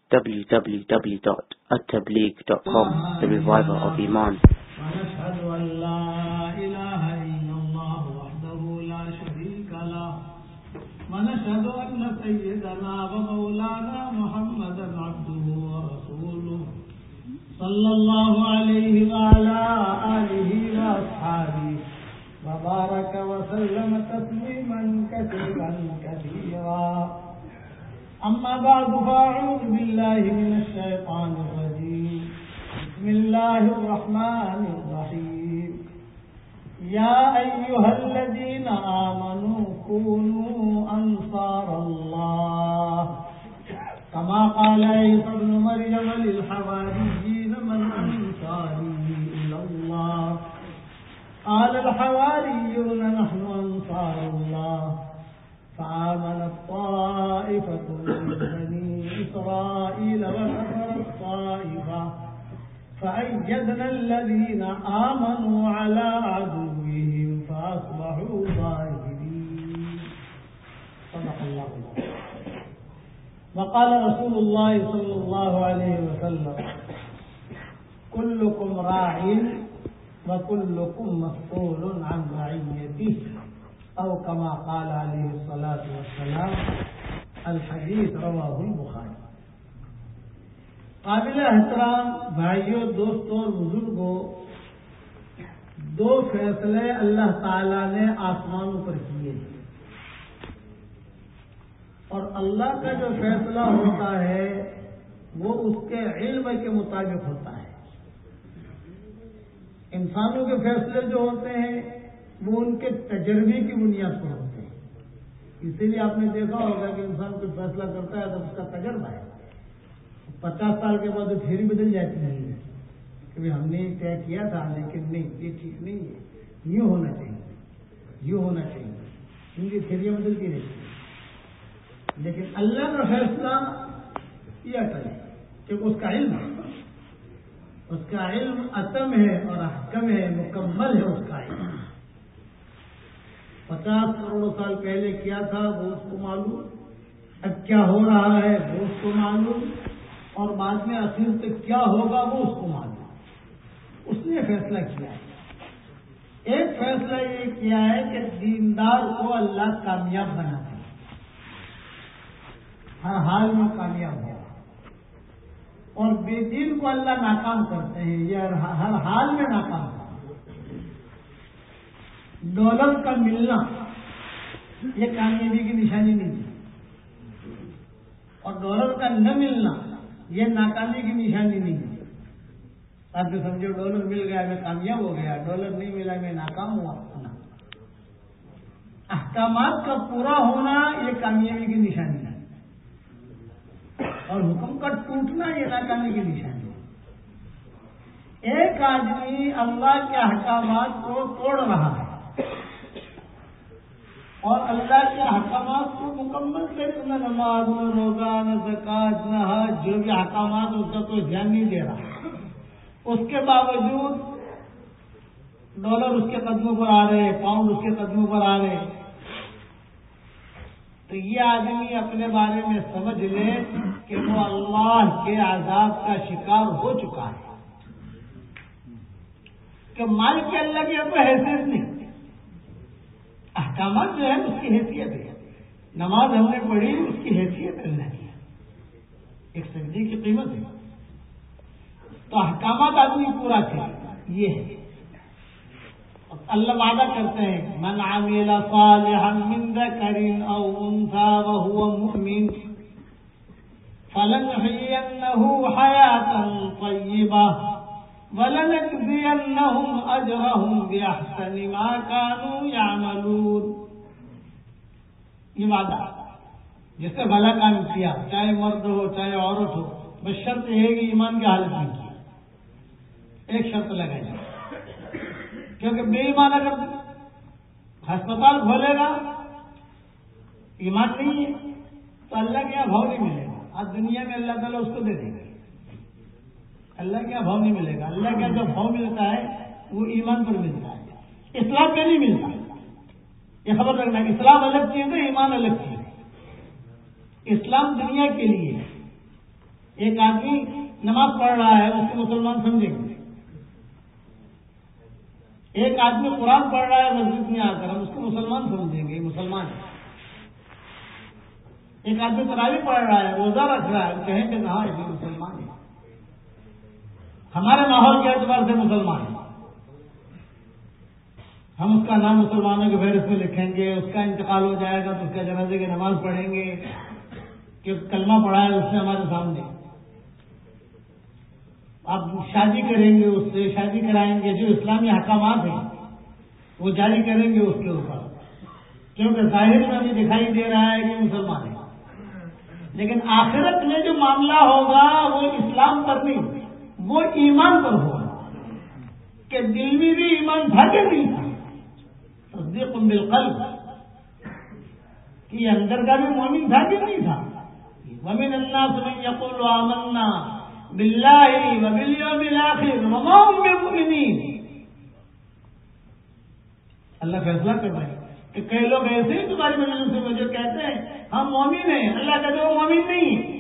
www.attableek.com, the reviver of Iman. ونشهد أن لا إله إلا الله وحده لا شريك له ونشهد أن سيدنا ومولانا محمدا عبده ورسوله صلى الله عليه وعلى آله وأصحابه وبارك وسلم تسليما كثيرا كثيرا. أما بعد فأعوذ بالله من الشيطان الرجيم. بسم الله الرحمن الرحيم. يا أيها الذين آمنوا كونوا أنصار الله كما قال عيسى ابن مريم للحواريين من أنصاري إلى الله قال الحواريون نحن أنصار الله فآمنت طائفة من بني إسرائيل وكفرت طائفة فأيدنا الذين آمنوا على عدوهم فأصبحوا ظاهرين. صدق الله. وقال رسول الله صلى الله عليه وسلم كلكم راع وكلكم مسؤول عن رعيته أو كما قال عليه الصلاة والسلام. الحدیث رواہ البخاری. قابل احترام بھائیوں، دوستوں اور بزرگوں، دو فیصلے اللہ تعالی نے آسمانوں پر کیے ہیں، اور اللہ کا جو فیصلہ ہوتا ہے وہ اس کے علم کے مطابق ہوتا ہے. انسانوں کے فیصلے جو ہوتے ہیں وہ ان کے تجربے کی بنیاد پر ہوتے ہیں. اسی لیے آپ نے دیکھا ہوگا کہ انسان کوئی فیصلہ کرتا ہے تو اس کا تجربہ ہے. 50 سال کے بعد پھر ہی بدل جاتی ہے کہ ہم نے طے کیا تھا لیکن نہیں، یہ ٹھیک نہیں ہے، یوں ہونا چاہیے، یوں ہونا چاہیے. ان کی تھیریاں بدلتی رہتی ہیں، لیکن اللہ کا فیصلہ یہ اٹل ہے کہ اس کا علم ہے، اس کا علم اتم ہے اور احکم ہے، مکمل ہے. اس کا علم 50 کروڑ سال پہلے کیا تھا وہ اس کو معلوم، اب کیا ہو رہا ہے وہ اس کو معلوم، اور بعد میں آخر تک کیا ہوگا وہ اس کو معلوم. اس نے فیصلہ کیا ہے. ایک فیصلہ یہ کیا ہے کہ دیندار کو اللہ کامیاب بناتا ہے، ہر حال میں کامیاب ہوا، اور بے دین کو اللہ ناکام کرتے ہیں، یہ ہر حال میں ناکام ہوا. دولت کا ملنا یہ کامیابی کی نشانی نہیں ہے، اور دولت کا نہ ملنا یہ ناکامی کی نشانی نہیں ہے. آپ جو سمجھو ڈالر مل گیا میں کامیاب ہو گیا، ڈالر نہیں ملا میں ناکام ہوا. احکامات کا پورا ہونا یہ کامیابی کی نشانی ہے، اور حکم کا ٹوٹنا یہ ناکامی کی نشانی ہے. ایک آدمی اللہ کے احکامات کو توڑ رہا ہے اور اللہ کے احکامات کو مکمل طریقے میں نماز، نہ روزہ، نہ زکوٰۃ، نہ حج، جو بھی احکامات اس کا کوئی دھیان نہیں دے رہا، اس کے باوجود ڈالر اس کے قدموں پر آ رہے، پاؤنڈ اس کے قدموں پر آ رہے، تو یہ آدمی اپنے بارے میں سمجھ لے کہ وہ اللہ کے عذاب کا شکار ہو چکا ہے. کہ مال کی اللہ کی کوئی حیثیت نہیں، احکامات جو ہے اس کی حیثیت ہے. نماز ہم نے پڑھی اس کی حیثیت اللہ کی ہے، ایک سجدے کی قیمت ہے. تو احکامات آدمی پورا کرے یہ ہے. اللہ وعدہ کرتے ہیں من عمل صالحا من ذکر او انثى وهو مؤمن فلنحيينه حياة طيبة وَلَنَجْزِيَنَّهُمْ أَجْرَهُمْ بِأَحْسَنِ مَا كَانُوا يَعْمَلُونَ. یہ وعدہ جس سے بھلا کام کیا، چاہے مرد ہو چاہے عورت ہو، بس شرط یہ ہے کہ ایمان کی حالت نہیں کیا. ایک شرط لگائی جائے، کیونکہ بے ایمان اگر ہسپتال کھولے گا، ایمان نہیں ہے تو اللہ کے یہاں بھاؤ نہیں ملے گا. آج دنیا میں اللہ تعالیٰ اس کو دے دے گا، اللہ کے یہاں بھاؤ نہیں ملے گا. اللہ کے یہاں جو بھاؤ ملتا ہے وہ ایمان پر ملتا ہے، اسلام میں نہیں ملتا. یہ خبر رکھنا کہ اسلام الگ چیز ہے، ایمان الگ چیز ہے. اسلام دنیا کے لیے، ایک آدمی نماز پڑھ رہا ہے، اس کو مسلمان سمجھیں گے. ایک آدمی قرآن پڑھ رہا ہے مسجد میں آ کر، ہم اس کو مسلمان سمجھیں گے، مسلمان ہے. ایک آدمی تراویح پڑھ رہا ہے، روزہ رکھ رہا ہے، کہیں کہ کہاں یہ مسلمان ہے. ہمارے ماحول کے اعتبار سے مسلمان ہے. ہم اس کا نام مسلمانوں کے فہرست میں لکھیں گے، اس کا انتقال ہو جائے گا تو اس کا جنازے کی نماز پڑھیں گے کہ کلمہ پڑھا ہے اس نے ہمارے سامنے. آپ شادی کریں گے، اس سے شادی کرائیں گے، جو اسلامی احکامات ہیں وہ جاری کریں گے اس کے اوپر، کیونکہ ظاہر میں بھی دکھائی دے رہا ہے کہ مسلمان ہے. لیکن آخرت میں جو معاملہ ہوگا وہ اسلام پر نہیں، وہ ایمان پر ہوگا کہ دل میں بھی ایمان تھا کہ نہیں تھا. تصدیق بالقلب کہ یہ اندر کا بھی مومن تھا کہ نہیں تھا. ومن الناس من يقول آمنا بالله وباليوم الآخر وما هم بمؤمنين. اللہ فیصلہ کر رہے ہیں کہ کئی لوگ ایسے ہی تمہاری مجلس سے مجھے کہتے ہیں ہم مومن ہیں، اللہ کہتے ہیں وہ مومن نہیں ہے.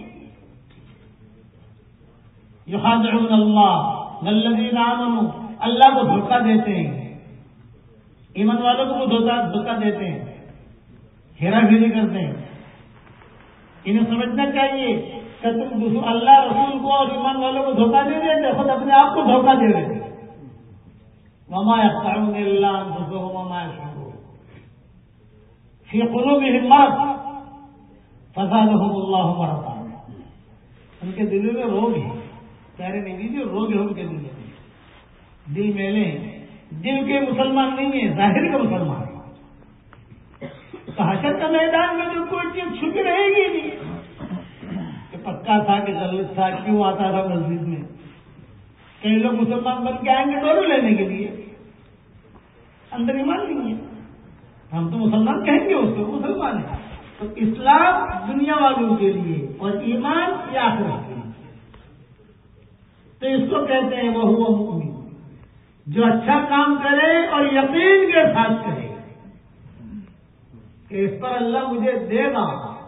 یخادعون اللہ والذین آمنوا، اللہ کو دھوکہ دیتے ہیں، ایمان والوں کو وہ دھوکہ دیتے ہیں، ہیرا پھیری کرتے ہیں. انہیں سمجھنا چاہیے کہ تم اللہ رسول کو اور ایمان والوں کو دھوکہ دے دیتے، خود اپنے آپ کو دھوکہ دے دیتے. وما يخدعون الا انفسهم وما يشعرون في قلوبهم مرض فزادهم الله مرضا. ان کے دلوں میں روگ ہے، پیارے نہیں دیجیے، روگ ہے ان کے دلوں میں، دل میلے ہیں، دل کے مسلمان نہیں ہیں، ظاہر کا مسلمان ہے. تو حشر کا میدان میں تو کوئی چیز چھپی رہے گی نہیں کہ پکا تھا کہ غلط تھا، کیوں آتا تھا مسجد میں. کئی لوگ مسلمان بن کے آئیں گے ڈورو لینے کے لیے، اندر ایمان نہیں ہے. ہم تو مسلمان کہیں گے اس کو، مسلمان ہے. تو اسلام دنیا والوں کے لیے اور ایمان یہ آخرت کے لیے. تو اس کو کہتے ہیں وہ ہوا مومن، جو اچھا کام کرے اور یقین کے ساتھ کرے کہ اس پر اللہ مجھے دے گا،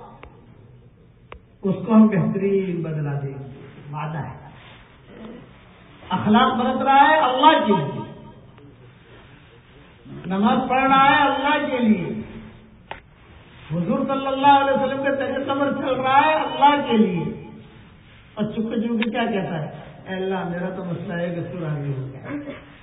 اس کو ہم بہترین بدلا دیں گے. وعدہ ہے. اخلاق برت رہا ہے اللہ کے لیے، نماز پڑھ رہا ہے اللہ کے لیے، حضور صلی اللہ علیہ وسلم کے طریقے پر چل رہا ہے اللہ کے لیے، اور چپکے چپکے کیا کہتا ہے، اے اللہ میرا تو مسئلہ ہے کہ سور آگے ہو گیا،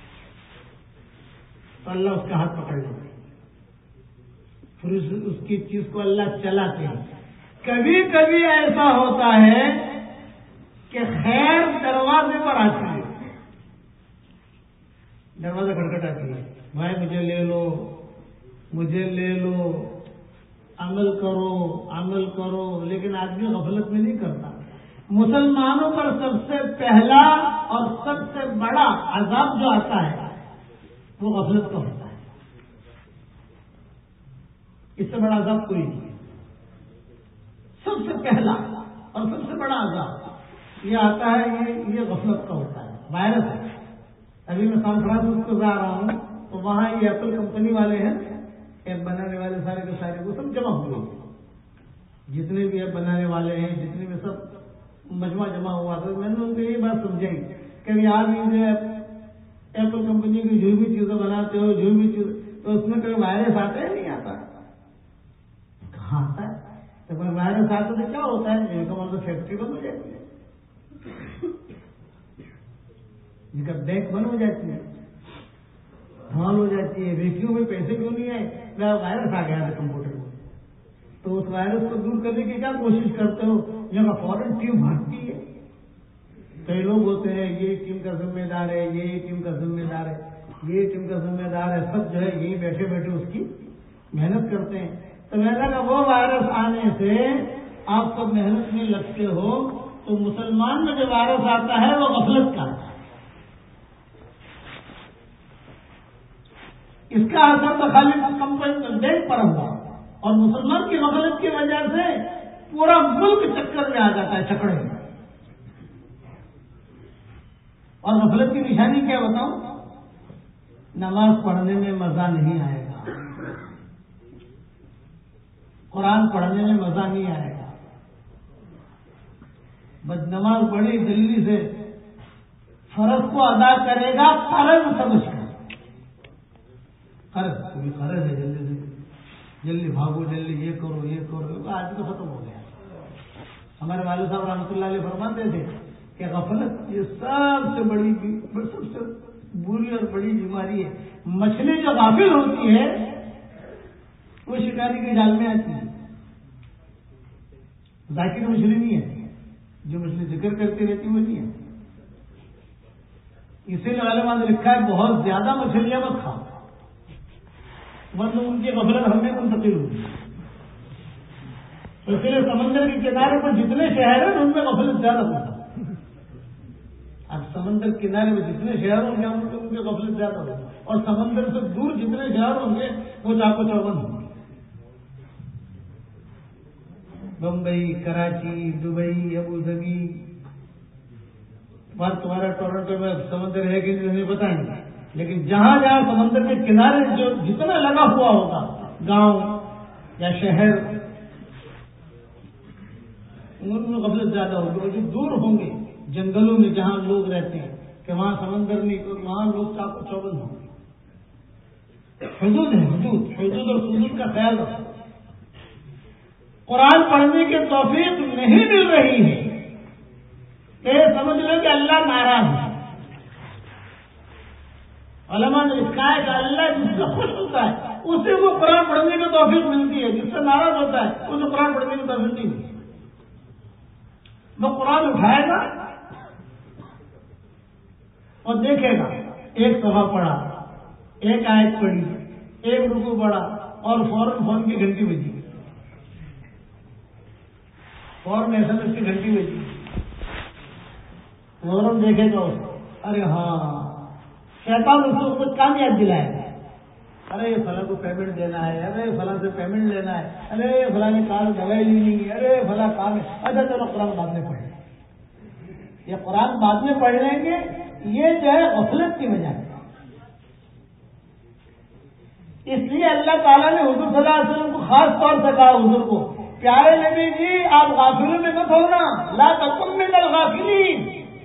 تو اللہ اس کا ہاتھ پکڑ لیتے، پھر اس کی چیز کو اللہ چلاتے ہیں. کبھی کبھی ایسا ہوتا ہے کہ خیر دروازے پر آتی ہے، دروازہ کھٹکھٹاتی ہے، بھائی مجھے لے لو، مجھے لے لو، عمل کرو عمل کرو. لیکن آدمی غفلت میں نہیں کرتا. مسلمانوں پر سب سے پہلا اور سب سے بڑا عذاب جو آتا ہے وہ غفلت کا ہوتا ہے. اس سے بڑا عذاب کوئی نہیں. سب سے پہلا اور سب سے بڑا عذاب یہ آتا ہے، یہ غفلت کا ہوتا ہے، وائرس ہے. ابھی میں سان فرانسسکو جا رہا ہوں تو وہاں یہ ایپل کمپنی والے ہیں، ایپ بنانے والے سارے کے سارے وہ سب جمع ہوئے، جتنے بھی ایپ بنانے والے ہیں، جتنے بھی سب مجمع جمع ہوا تھا. میں نے ان کو یہی بات سمجھائی کہ آپ جو ایپل کمپنی کی جو بھی چیزیں بناتے ہو، جو بھی چیز، تو اس میں کوئی وائرس آتا ہے نہیں آتا؟ کہاں آتا ہے؟ تو کوئی وائرس آتا تو کیا ہوتا ہے؟ ایک مطلب فیکٹری بند ہو جاتی ہے، جن کا بینک بند ہو جاتی ہے، دھمال ہو جاتی ہے، ویکیوں میں پیسے کیوں نہیں آئے؟ وائرس آ گیا تھا کمپیوٹر میں. تو اس وائرس کو دور کرنے کی کیا کوشش کرتے ہو؟ جگہ فوراً ٹیم بھاگتی ہے. کئی لوگ ہوتے ہیں یہ ٹیم کا ذمہ دار ہے، یہ ٹیم کا ذمہ دار ہے، یہ ٹیم کا ذمہ دار ہے، سب جو ہے یہی بیٹھے بیٹھے اس کی محنت کرتے ہیں. تو میں نے کہا وہ وائرس آنے سے آپ سب محنت میں لگتے ہو، تو مسلمان میں جو وائرس آتا ہے وہ غفلت کا ہے. اس کا اثر تو خالی کمپنی بینک پر ہوا، اور مسلمان کی غفلت کی وجہ سے پورا ملک چکر میں آ جاتا ہے، چکڑے میں. اور غفلت کی نشانی کیا بتاؤں؟ نماز پڑھنے میں مزہ نہیں آئے گا، قرآن پڑھنے میں مزہ نہیں آئے گا، بس نماز پڑھی جلدی سے فرض کو ادا کرے گا فرض سمجھ کر. فرض کوئی فرض ہے جلدی سے جلدی بھاگو جلدی یہ کرو آج تو ختم ہو گیا. ہمارے والد صاحب رحمۃ اللہ علیہ فرماتے تھے کہ غفلت یہ سب سے بری اور بڑی بیماری ہے. مچھلی جو غافل ہوتی ہے وہ شکاری کے جال میں آتی ہے. ذاکر مچھلی نہیں ہے، جو مچھلی ذکر کرتی رہتی وہ نہیں ہے. اسی لیے علماء نے لکھا ہے بہت زیادہ مچھلیاں مت کھاؤ ورنہ ان کی غفلت ہم میں منتقل ہوگی. اسی لیے سمندر کے کنارے پر جتنے شہر ہیں ان میں غفلت زیادہ ہوتا ہے. اب سمندر کنارے میں جتنے شہر ہوں گے ان کے غفلت زیادہ ہوگی، اور سمندر سے دور جتنے شہر ہوں گے وہ چاقو چوبند ہوں گے. Bombay, Karachi, Dubai, Abu Dhabi, تمہارا ٹورنٹو میں سمندر ہے کہ نہیں پتہ نہیں، لیکن جہاں جہاں سمندر کے کنارے جو جتنا لگا ہوا ہوگا گاؤں یا شہر ان میں غفلت زیادہ ہوگی. اور جو دور ہوں گے جنگلوں میں جہاں لوگ رہتے ہیں کہ وہاں سمندر نہیں تو وہاں لوگ چاقو چوبند ہوں گے. حدود ہے، حدود اور حدود کا خیال رکھو. قرآن پڑھنے کی توفیق نہیں مل رہی ہے کہ سمجھ لو کہ اللہ ناراض ہے. علماء نے لکھا ہے کہ اللہ جس سے خوش ہوتا ہے اسے وہ قرآن پڑھنے کی توفیق ملتی ہے، جس سے ناراض ہوتا ہے اسے قرآن پڑھنے کی توفیق نہیں ملتی. وہ قرآن اٹھائے گا اور دیکھے گا ایک صفحہ پڑھا، ایک آیت پڑھی، ایک رکوع پڑھا اور فوراً فون کی گھنٹی بجی، فوراً SMS کی گھنٹی بجی، فوراً دیکھے گا اس کو. ارے ہاں شیطان اس کو کچھ کام یاد دلائے گا. ارے فلاں کو پیمنٹ دینا ہے، ارے فلاں سے پیمنٹ لینا ہے، ارے فلاں نے کار دوائی لینی ہے، ارے فلاں کام ہے. اچھا چلو قرآن بعد میں پڑھ لیں. یہ قرآن بعد میں پڑھ لیں گے یہ جو ہے غفلت کی وجہ ہے. اس لیے اللہ تعالیٰ نے حضور صلی اللہ علیہ وسلم کو خاص طور سے کہا، حضور کو پیارے نبی جی آپ غافلوں میں مت ہونا، لا تکن من الغافلین.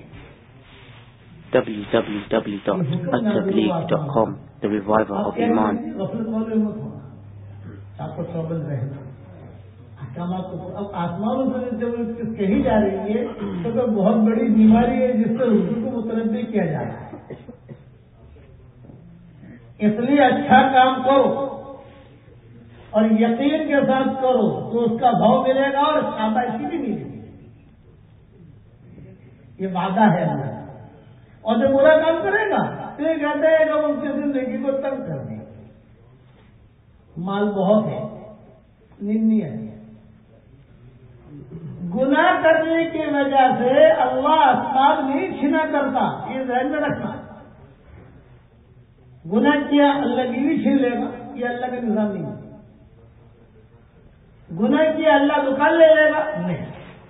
www.attableek.com The Reviver of Iman. غفلت والے مت ہونا، آپ کو چوبند رہنا. احکامات کو اب آسمانوں سے جب کہی جا رہی ہے تو بہت بڑی بیماری ہے جس سے حضور کو متنبع کیا جا رہا ہے. اس لیے اچھا کام کرو اور یقین کے ساتھ کرو تو اس کا بھاؤ ملے گا اور شاباشی بھی ملے گی. یہ وعدہ ہے اللہ. اور جو برا کام کرے گا تو یہ کہتے ہیں کہ اس کی زندگی کو تنگ کر دیں. مال بہت ہے، ننی ہے. گناہ کرنے کی وجہ سے اللہ اسباب نہیں چھینا کرتا، یہ ذہن میں رکھنا. گناہ کیا اللہ کی بھی چھین لے گا، یہ اللہ کا نظام نہیں ہے. گناہ کیا اللہ دکان لے لے گا، نہیں.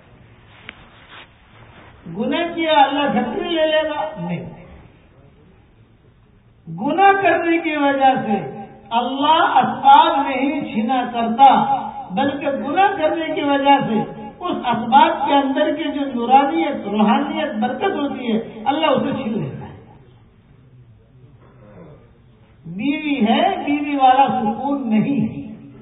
گناہ کیا اللہ فیکٹری لے لے گا، نہیں. گناہ کرنے کی وجہ سے اللہ اسباب نہیں چھینا کرتا، بلکہ گناہ کرنے کی وجہ سے اس اسباب کے اندر کی جو نورانیت، روحانیت، برکت ہوتی ہے اللہ اسے چھین لیتا ہے. بیوی ہے، بیوی والا سکون نہیں ہے.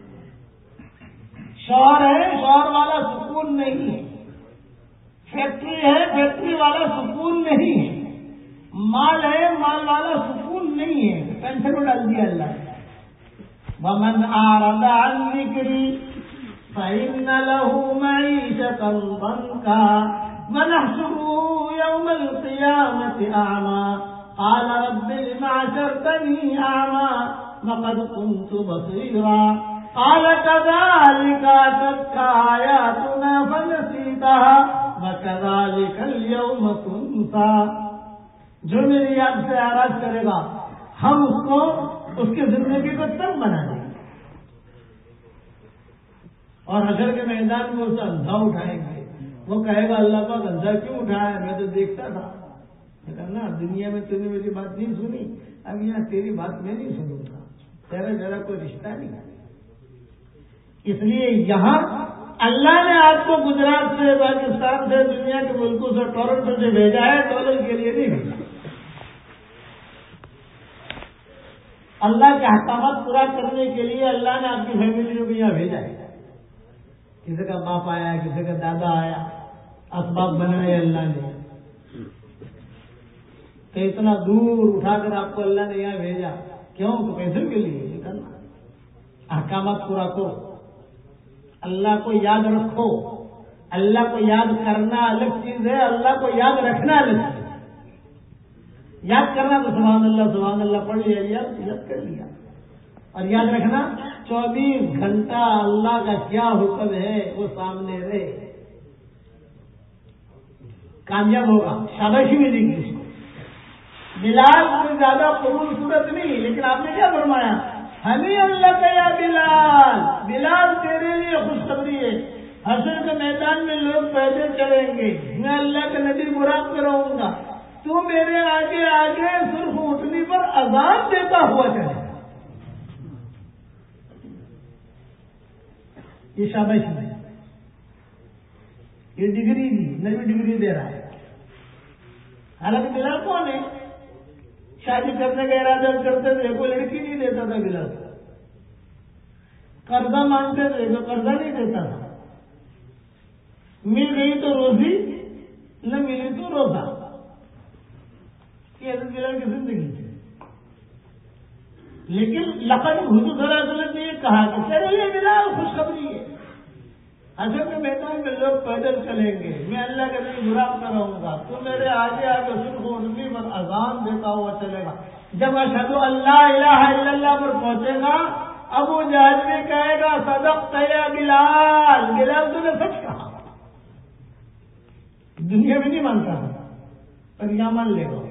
شوہر ہے، شوہر والا سکون نہیں ہے. فیکٹری ہے، فیکٹری والا سکون نہیں ہے. مال ہے، مال والا سکون نہیں ہے. ٹینشن میں ڈال دیا اللہ نے. وَمَنْ أَعْرَضَ عَنْ ذِكْرِي فَإِنَّ لَهُ مَعِيشَةً ضَنكًا وَنَحْشُرُهُ يَوْمَ الْقِيَامَةِ أَعْمَى قَالَ رَبِّ لِمَ حَشَرْتَنِي أَعْمَى وَقَدْ كُنْتُ بَصِيرًا قَالَ كَذَلِكَ أَتَتْكَ آيَاتُنَا فَنَسِيتَهَا وَكَذَلِكَ الْيَوْمَ تُنسَى. جو میری یاد سے اعراض کرے گا ہم اس کو اس کی زندگی کو تنگ بنا دیں گے اور حشر کے میدان میں اسے اندھا اٹھائیں گے. وہ کہے گا اللہ پاک اندھا کیوں اٹھایا، میں تو دیکھتا تھا. نا دنیا میں تم نے میری بات نہیں سنی، اب یہاں تیری بات میں نہیں سنوں گا. تیرا ذرا کوئی رشتہ نہیں. اس لیے یہاں اللہ نے آپ کو گجرات سے، پاکستان سے، دنیا کے ملکوں سے، ٹورنٹو سے بھیجا ہے، ڈالر کے لیے نہیں بھیجا۔ اللہ کے احکامات پورا کرنے کے لیے اللہ نے آپ کی فیملی کو یہاں بھیجا ہے۔ کسی کا باپ آیا، کسی کا دادا آیا، اسباب بنائے اللہ نے، تو اتنا دور اٹھا کر آپ کو اللہ نے یہاں بھیجا، کیوں؟ تو پیسے کے لیے کرنا، احکامات پورا کرو، اللہ کو یاد رکھو۔ اللہ کو یاد کرنا الگ چیز ہے، اللہ کو یاد رکھنا الگ چیز ہے۔ یاد کرنا تو سبحان اللہ پڑھ لیا، یاد کر لیا، اور یاد رکھنا 24 گھنٹہ اللہ کا کیا حکم ہے وہ سامنے رہے، کامیاب ہوگا، شاباشی ملے گی اس کو۔ بلال کوئی زیادہ قبول صورت نہیں، لیکن آپ نے کیا فرمایا؟ ہمیں اللہ کا یا بلال، بلال تیرے لیے خوشخبری ہے، حشر کے میدان میں لوگ پیدل چلیں گے، میں اللہ کے نبی مراد پہ رہوں گا، تو میرے آگے آگے سرخ اٹھنے پر اذان دیتا ہوا چلے۔ یہ شاباشی ہے، یہ ڈگری دی، نئی ڈگری دے رہا ہے۔ حالانکہ بلال کون ہے؟ شادی کرنے کا ارادہ کرتے تھے، کوئی لڑکی نہیں دیتا تھا بلال، قرضہ مانگتے تھے تو قرضہ نہیں دیتا تھا، مل گئی تو روزی، نہ ملی تو روزہ۔ یہ حضرت بلال کی زندگی تھی۔ لیکن لقد حضور صلی اللہ علیہ وسلم نے یہ کہا کہ تیرے لیے بلال خوشخبری ہے، حشر کے میدان میں لوگ پیدل چلیں گے، میں اللہ کے نبی مراد میں رہوں گا، تو میرے آگے آگے سرخ اٹھنے پر اذان دیتا ہوا چلے گا۔ جب اشہد اللہ الہ الا اللہ پر پہنچے گا، ابو جہل بھی کہے گا صدقت یا بلال، بلال تو نے سچ کہا۔ دنیا میں نہیں مانتا پر یہاں مان لے گا،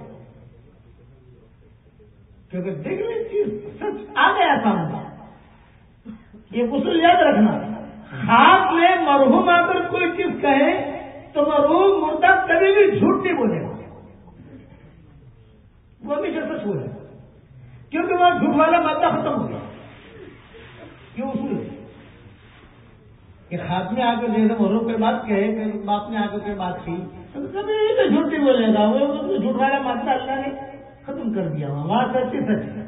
کیونکہ دیکھ لی چیز سچ آ گیا سامنے۔ یہ اصول یاد رکھنا، ہاتھ میں مرحوم آ کر کوئی چیز کہے تو مرحوم مردہ کبھی بھی جھوٹ نہیں بولے گا، وہ ہمیشہ سچ بولے گا، کیونکہ وہ جھوٹ والا مادہ ختم ہو گیا۔ یہ اصول ہے کہ ہاتھ میں آ کر جیسے مرحوم پہ بات کہے کہ باپ نے آ کر کوئی بات کی تو کبھی تو جھوٹ نہیں بولے گا، وہ جھوٹ والا مادہ اللہ نے ختم کر دیا، وہاں سچ ہی سچ ہے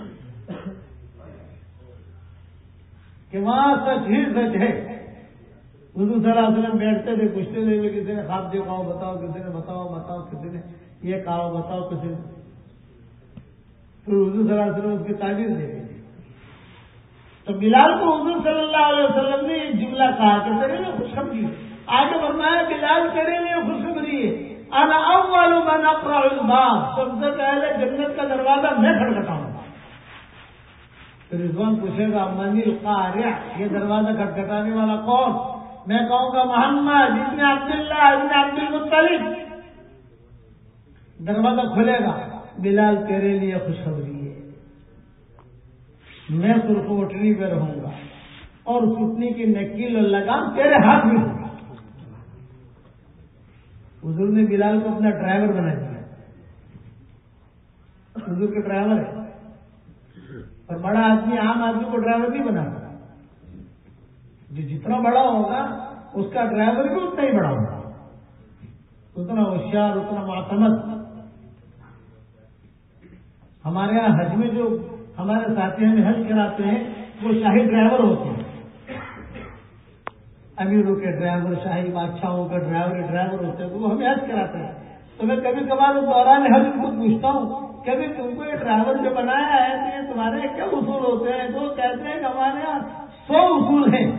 کہ وہاں سچ ہی سچ ہے۔ حضور صلی اللہ علیہ وسلم بیٹھتے تھے، پوچھتے تھے کسی نے خواب دیکھا ہو بتاؤ، کسی نے بتاؤ، کسی نے یہ کہا ہو بتاؤ، کسی نے، پھر حضور صلی اللہ علیہ وسلم اس کی تعبیر دیتے تھے۔ تو بلال کو حضور صلی اللہ علیہ وسلم نے یہ جملہ کہا کہ تیرے لیے خوشخبری ہے، آگے فرمایا بلال تیرے لیے خوشخبری ہے، انا اول من اقرع الباب، سب سے پہلے جنت کا دروازہ میں کھٹکھٹاؤں گا۔ پھر رضوان پوچھے گا من القارع، یہ دروازہ کھٹکھٹانے والا کون؟ میں کہوں گا محمد ابن عبداللہ ابن عبد المطلب۔ دروازہ کھلے گا، بلال تیرے لیے خوشخبری ہے، میں سرخ اٹھنی پہ رہوں گا اور اس اٹھنی کی نکیل اور لگام تیرے ہاتھ میں ہوگا۔ حضور نے بلال کو اپنا ڈرائیور بنا دیا، حضور کے ڈرائیور ہے، اور بڑا آدمی عام آدمی کو ڈرائیور نہیں بناتا، جو جتنا بڑا ہوگا اس کا ڈرائیور بھی اتنا ہی بڑا ہوگا، اتنا ہوشیار، اتنا معتمد۔ ہمارے یہاں حج میں جو ہمارے ساتھی ہمیں حج کراتے ہیں وہ شاہی ڈرائیور ہوتے ہیں، امیروں کے ڈرائیور، شاہی بادشاہوں کے ڈرائیور ہوتے ہیں، تو وہ ہمیں حج کراتے ہیں۔ تو میں کبھی کبھار اس دوران حج کو پوچھتا ہوں کبھی تم کو یہ ڈرائیور جو بنایا ہے تو یہ تمہارے کیا اصول ہوتے ہیں؟ تو کہتے ہیں کہ ہمارے یہاں 100 اصول ہیں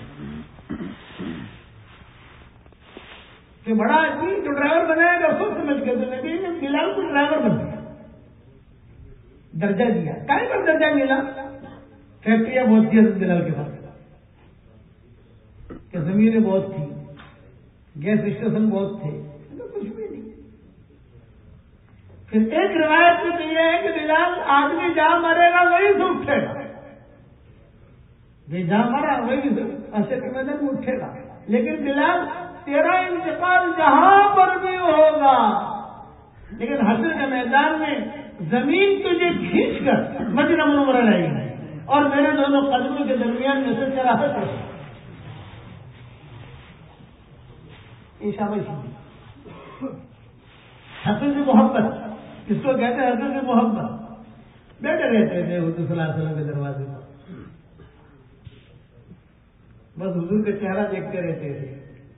کہ بڑا آدمی جو ڈرائیور بنائے گا سب سمجھ کے، تو نبی نے بلال کو ڈرائیور بن گیا، درجہ دیا۔ کہیں پر درجہ ملا؟ فیکٹریاں بہت تھی حضرت بلال کے پاس، کہ زمینیں بہت تھی، گیس اسٹیشن بہت تھے، کچھ بھی نہیں۔ پھر ایک روایت میں تو یہ ہے کہ بلال آدمی جہاں مرے گا وہی سے اٹھے گا، جہاں مرا وہی سے حشر کے میدان میں اٹھے گا، لیکن بلال تیرا انتقال جہاں پر بھی ہوگا، لیکن حشر کے میدان میں زمین تجھے کھینچ کر مدینہ منورہ لائے گی اور میرے دونوں قدموں کے درمیان میں سے تیرا حشر۔ شاباشی حسن کی محبت، اس کو کہتے ہیں حسن کی محبت. بیٹھے رہتے تھے حضور صلی اللہ علیہ وسلم کے دروازے پر، بس حضور کا چہرہ دیکھتے رہتے تھے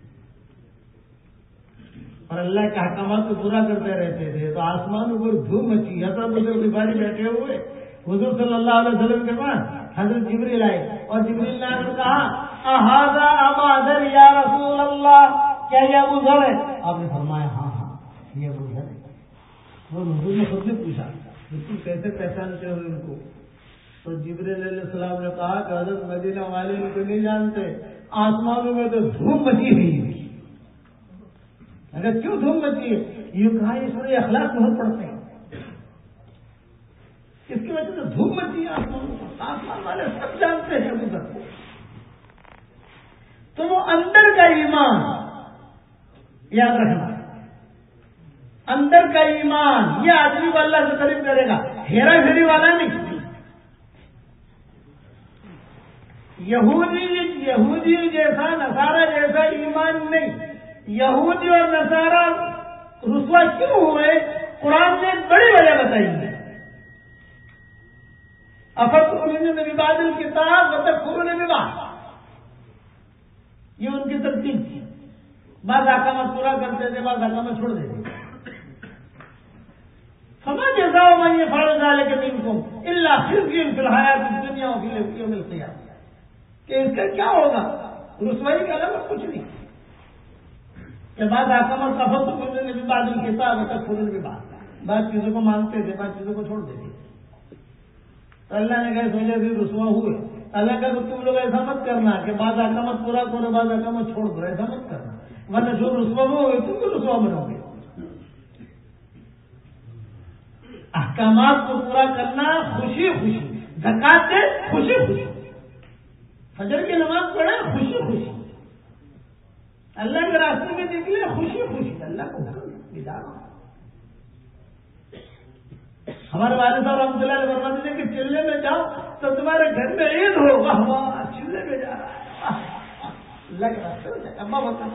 اور اللہ کے احکامات کو پورا کرتے رہتے تھے. تو آسمان پر دھوم مچی، حضرت ابو بکر بیٹھے ہوئے حضور صلی اللہ علیہ وسلم کے پاس حضرت جبریل آئے اور جبریل نے کہا اہذا ابا ذر یا رسول اللہ، کیا یہ ابو ذر ہے؟ آپ نے فرمایا ہاں ہاں یہ ابو ذر ہے. وہ حضور نے خود سے پوچھا بالکل کیسے پہچانتے ہو ان کو؟ تو جبریل علیہ السلام نے کہا کہ حضرت مدینہ والے ان کو نہیں جانتے، آسمانوں میں تو دھوم مچی ہوئی ہے. اگر کیوں دھوم مچی ہے؟ یہ کہا اس میں اخلاق بہت پڑتے ہیں، اس کی وجہ سے دھوم مچی ہے آسمانوں پر. آسمان والے سب جانتے ہیں ابو ذر کو. تو وہ اندر کا ایمان یاد رکھنا، اندر کا ایمان یہ آدمی کو اللہ سے قریب کرے گا، ہیرا پھیری والا نہیں. یہودی جیسا نصارہ جیسا ایمان نہیں. یہودی اور نصارہ رسوا کیوں ہوئے؟ قرآن نے ایک بڑی وجہ بتائی ہے. افتؤمنون ببعض الکتاب وتکفرون ببعض، یہ ان کی ترتیب تھی. بعض احکامات پورا کرتے تھے، بعض احکامات چھوڑ دیتے تھے. فما جزاء من يفعل ذلك منكم الا خزي في الحياة الدنيا وفي يوم القيامة. کہ اس کا کیا ہوگا؟ رسوائی کا علاوہ کچھ نہیں. کہ بعض احکامات افتؤمنون ببعض الکتاب وتکفرون ببعض، بعض چیزوں کو مانتے تھے، بعض چیزوں کو چھوڑ دیتے تھے. تو اللہ نے کہا سوچا پھر رسوا ہوئے. اللہ کا تو تم لوگ ایسا مت کرنا کہ بعض احکامات پورا کرو بعض احکامات چھوڑ دو، ایسا مت کرنا، ورنہ جو رسوا ہو گئے تم بھی رسوا بنو گے. احکامات کو پورا کرنا خوشی خوشی، زکات دے خوشی خوشی، فجر کی نماز پڑھے خوشی خوشی، اللہ کے راستے میں نکلے خوشی خوشی، اللہ کو بیدار. ہمارے والد صاحب رحمۃ اللہ علیہ فرماتے تھے کہ چلے میں جاؤ تو تمہارے گھر میں عید ہوگا، ہمارا چلے میں جا رہا ہے اللہ کے راستے میں. ابا بتا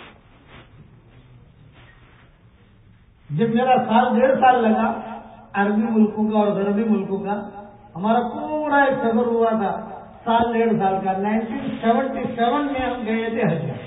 جب میرا سال 1.5 سال لگا عربی ملکوں کا اور غربی ملکوں کا، ہمارا پورا ایک سفر ہوا تھا 1.5 سال کا. 1977 میں ہم گئے تھے حج میں.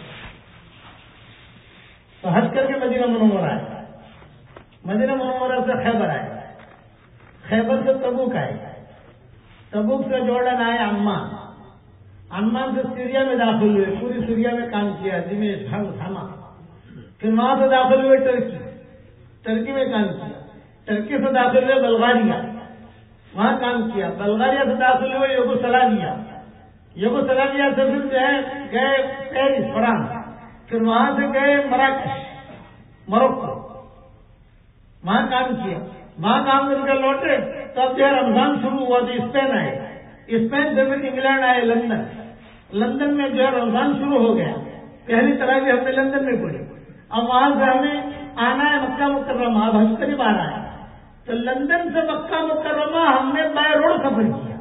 تو حج کر کے مدینہ منورہ آئے، مدینہ منورہ سے خیبر آئے، خیبر سے تبوک آئے، تبوک سے جورڈن آئے عمان، عمان سے سیریا میں داخل ہوئے، پوری سیریا میں کام کیا، دمشق حما. پھر وہاں سے داخل ہوئے ترکی، ترکی میں کام کیا. ترکی سے داخل ہوئے بلغاریہ، وہاں کام کیا. بلغاریہ سے داخل ہوئے یوگوسلاویہ، یوگوسلاویہ سے پھر گئے پیرس فرانس، پھر وہاں سے گئے مراکش موروکو، وہاں کام کیا. وہاں کام کر کے لوٹے تو اب جو رمضان شروع ہوا تو اسپین آئے، اسپین سے پھر انگلینڈ آئے لندن. لندن میں جو ہے رمضان شروع ہو گیا، پہلی تراویح ہم نے لندن میں پڑھی. اب وہاں سے ہمیں آنا ہے مکہ مکرمہ، اب حج قریب آ رہا ہے. تو لندن سے مکہ مکرمہ ہم نے بائی روڈ سفر کیا،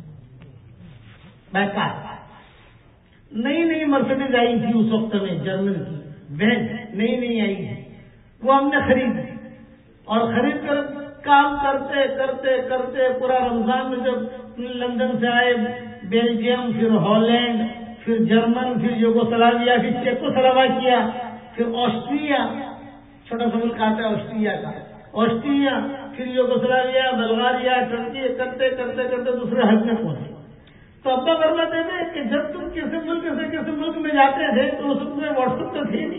بائی کار. نئی مرسیڈیز آئی تھی اس وقت میں، جرمن کی وین نئی آئی تھی، وہ ہم نے خریدی. اور خرید کر کام کرتے کرتے کرتے پورا رمضان میں جب لندن سے آئے، بیلجیم، پھر ہالینڈ، پھر جرمن، پھر یوگوسلاویہ، پھر چیکوسلواکیہ، پھر آسٹریا، چھوٹا سا ملک آتا ہے آسٹریا کا، آسٹریا، پھر یوگوسلاویہ، بلغاریہ، ترکی، کرتے کرتے کرتے دوسرے حج میں پہنچے. تو ابا فرماتے تھے کہ جب تم کسی ملک سے کسی ملک میں جاتے تھے تو اس وقت میں واٹس ایپ تو تھے نہیں،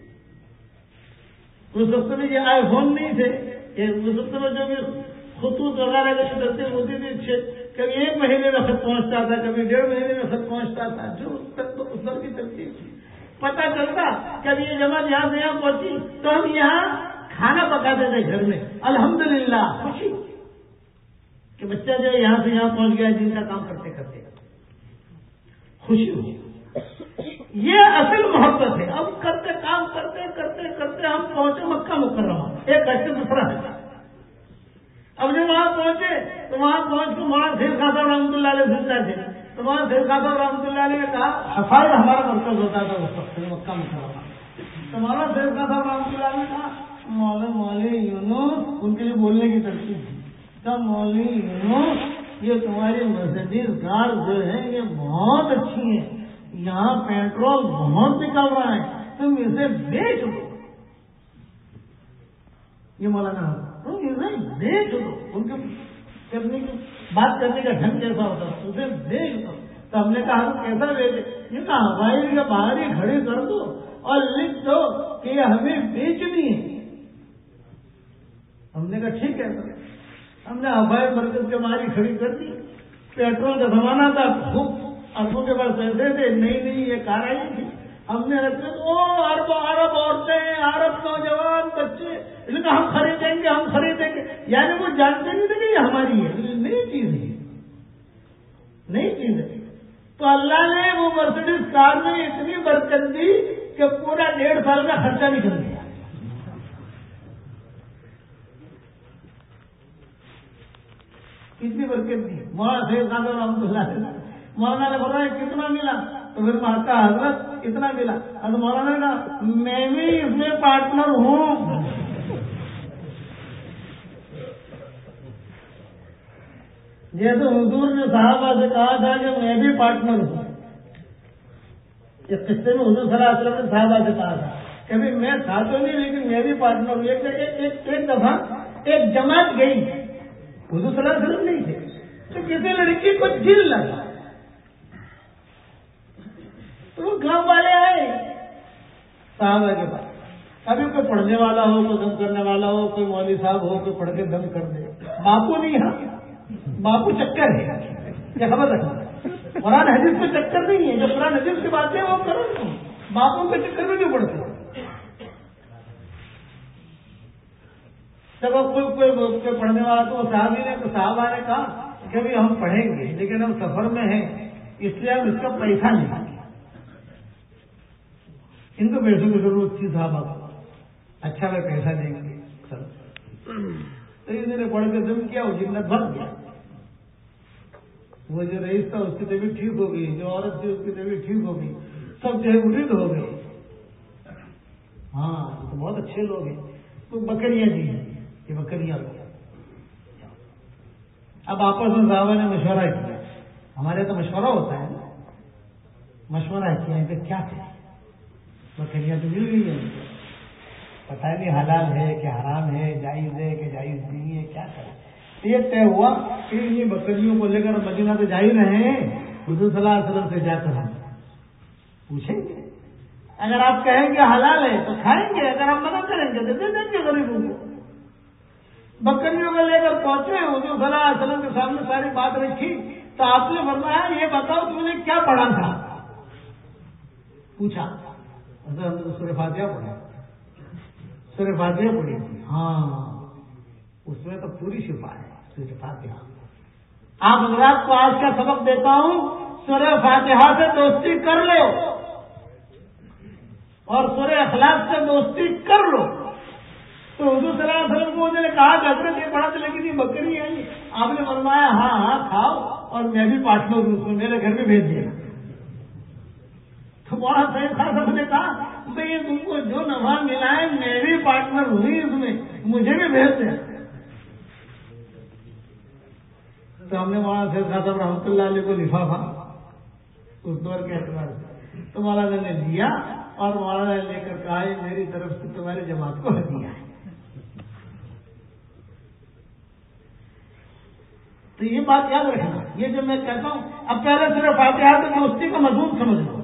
اس وقت میں یہ آئی فون نہیں تھے، اس وقت میں جو بھی خطوط وغیرہ کی ترتیب ہوتی تھی، کبھی 1 مہینے میں خط پہنچتا تھا، کبھی 1.5 مہینے میں خط پہنچتا تھا، جو اس وقت کی ترتیب تھی. پتہ چلتا کبھی یہ جماعت یہاں سے یہاں پہنچی تو ہم یہاں کھانا پکاتے تھے گھر میں، الحمدللہ خوشی کہ بچہ جو ہے یہاں سے یہاں پہنچ گیا، جن کا کام کرتے کرتے خوشی ہوئی. یہ اصل محبت ہے. اب کرتے کام کرتے کرتے کرتے ہم پہنچے مکہ مکرمہ، ایک حج سے دوسرا حج. اب جب وہاں پہنچے تو وہاں پہنچ کے وہاں شیر خان صاحب رحمۃ اللہ علیہ زندہ تھے، تو وہاں شیر خان صاحب رحمۃ اللہ علیہ نے کہا حفاظ ہمارا مرکز ہوتا تھا اس وقت مکہ مکرمہ. تو مولانا سید خان صاحب رحمۃ اللہ نے کہا مولوی یونس، ان کے لیے بولنے کی ترتیب تھی، تو مولوی یونس یہ تمہاری مرسیڈیز کار جو ہے یہ بہت اچھی ہے، یہاں پیٹرول بہت نکل رہا ہے، تم اسے بیچ دو۔ یہ مولانا تم اسے بیچ دو، ان کے کرنے کی بات کرنے کا ڈھنگ کیسا ہوتا ہے، اسے بیچ دو۔ تو ہم نے کہا کیسا بیچے؟ یہ کہا ہوائی کے باہر ہی کھڑی کر دو اور لکھ دو کہ یہ ہمیں بیچنی ہے۔ ہم نے کہا ٹھیک ہے، ہم نے ہوائی مرکز کے باہر ہی کھڑی کر دی۔ پیٹرول کا زمانہ تھا، خوب اربوں کے پاس پیسے تھے، نئی نئی یہ کار آئی تھی، ہم نے رکھے عرب عورتیں، عرب نوجوان بچے، ان کا ہم خریدیں گے، ہم خریدیں گے، یعنی وہ جانتے نہیں تھے کہ یہ ہماری ہے، نئی چیز ہے، نئی چیز ہے۔ تو اللہ نے وہ مرسیڈیز کار میں اتنی برکت دی کہ پورا 1.5 سال کا خرچہ نکل گیا۔ کتنی برکت دی مولانا سید خان رحمۃ اللہ علیہ۔ مولانا نے بولا کتنا ملا؟ تو پھر کہا حضرت اتنا ملا۔ حضرت مولانا نے کہا میں بھی اس میں پارٹنر ہوں۔ جیسے حضور نے صحابہ سے کہا تھا کہ میں بھی پارٹنر ہوں، اس قصے میں حضور صلی اللہ علیہ وسلم نے صحابہ سے کہا تھا کہ میں تھا تو نہیں لیکن میں بھی پارٹنر ہوں۔ ایک دفعہ ایک جماعت گئی، حضور صلی اللہ علیہ وسلم نہیں تھے، تو کسی لڑکی کو دل لگا، تو وہ گاؤں والے آئے صحابہ کے پاس۔ ابھی کوئی پڑھنے والا ہو، کوئی دم کرنے والا ہو، کوئی مولوی صاحب ہو، کوئی پڑھ کے دم کر دے۔ باپو نہیں ہے، باپو چکر ہے، یہ خبر رکھنا۔ قرآن حدیث کو چکر نہیں ہے، جو قرآن حدیث کی باتیں وہ کرو، باپو کے چکر میں کیوں پڑتے؟ جب کوئی پڑھنے والا تو صحابہ نے کہا کہ بھی ہم پڑھیں گے لیکن ہم سفر میں ہیں، اس لیے ہم اس کا پیسہ نہیں دیں گے۔ ان کو پیسوں کی ضرورت تھی صحابہ کو، اچھا میں پیسہ دیں گے سر۔ تو انہوں نے پڑھ کے دم کیا، وہ جنت بھگ گیا۔ وہ جو رئیس تھا اس کی طبیعت ٹھیک ہو گئی، جو عورت تھی اس کی طبیعت ٹھیک ہو گئی، سب جو ہے مرید ہو گئے۔ ہاں تو بہت اچھے لوگ ہیں۔ تو بکریاں دی ہیں، یہ بکریاں لوگ۔ اب آپس میں صحابہ نے مشورہ کیا، ہمارے تو مشورہ ہوتا ہے نا، مشورہ کیا کہ کیا کریں، بکریاں تو مل گئی ہیں، پتہ نہیں حلال ہے کہ حرام ہے، جائز ہے کہ جائز نہیں ہے، کیا کریں۔ یہ طے ہوا کہ یہ بکریوں کو لے کر مدینہ تو جا ہی رہے ہیں، حضور صلی اللہ علیہ وسلم سے جا کر ہم پوچھیں گے، اگر آپ کہیں گے حلال ہے تو کھائیں گے، اگر آپ منع کریں گے تو دے دیں گے غریبوں کو۔ بکریوں کو لے کر پہنچے، حضور صلی اللہ علیہ وسلم کے سامنے ساری بات رکھی، تو آپ نے فرمایا یہ بتاؤ تم نے کیا پڑھا تھا؟ پوچھا، حضرت ہم نے سورہ فاتحہ پڑھا، سورہ فاتحہ پڑھی تھی۔ ہاں اس میں تو پوری شفا ہے سورہ فاتحہ۔ آپ حضرات کو آج کا سبق دیتا ہوں، سورہ فاتحہ سے دوستی کر لو اور سورہ اخلاق سے دوستی کر لو۔ تو حضور صلی اللہ علیہ وسلم کو انہوں نے کہا کہ حضرت یہ پڑھا تو لیکن یہ بکری ہے، آپ نے فرمایا ہاں کھاؤ اور میں بھی پارٹنر ہوں اس میں، میرے گھر میں بھیج دینا۔ تو مولانا سید خان صاحب نے کہا بھائی تم کو جو نفع ملا ہے میں بھی پارٹنر ہوئی اس میں، مجھے بھی بھیج دیں۔ تو ہم نے مولانا سید خان صاحب رحمۃ اللہ علیہ کو لفافہ اس دور کے اعتبار سے تو مولانا نے لیا اور مولانا نے لے کر کہا میری طرف سے تمہاری جماعت کو ہدیہ ہے۔ تو یہ بات یاد رکھنا، یہ جو میں کہتا ہوں، اب پہلے سورہ فاتحہ سے دوستی کا مضمون سمجھ لو۔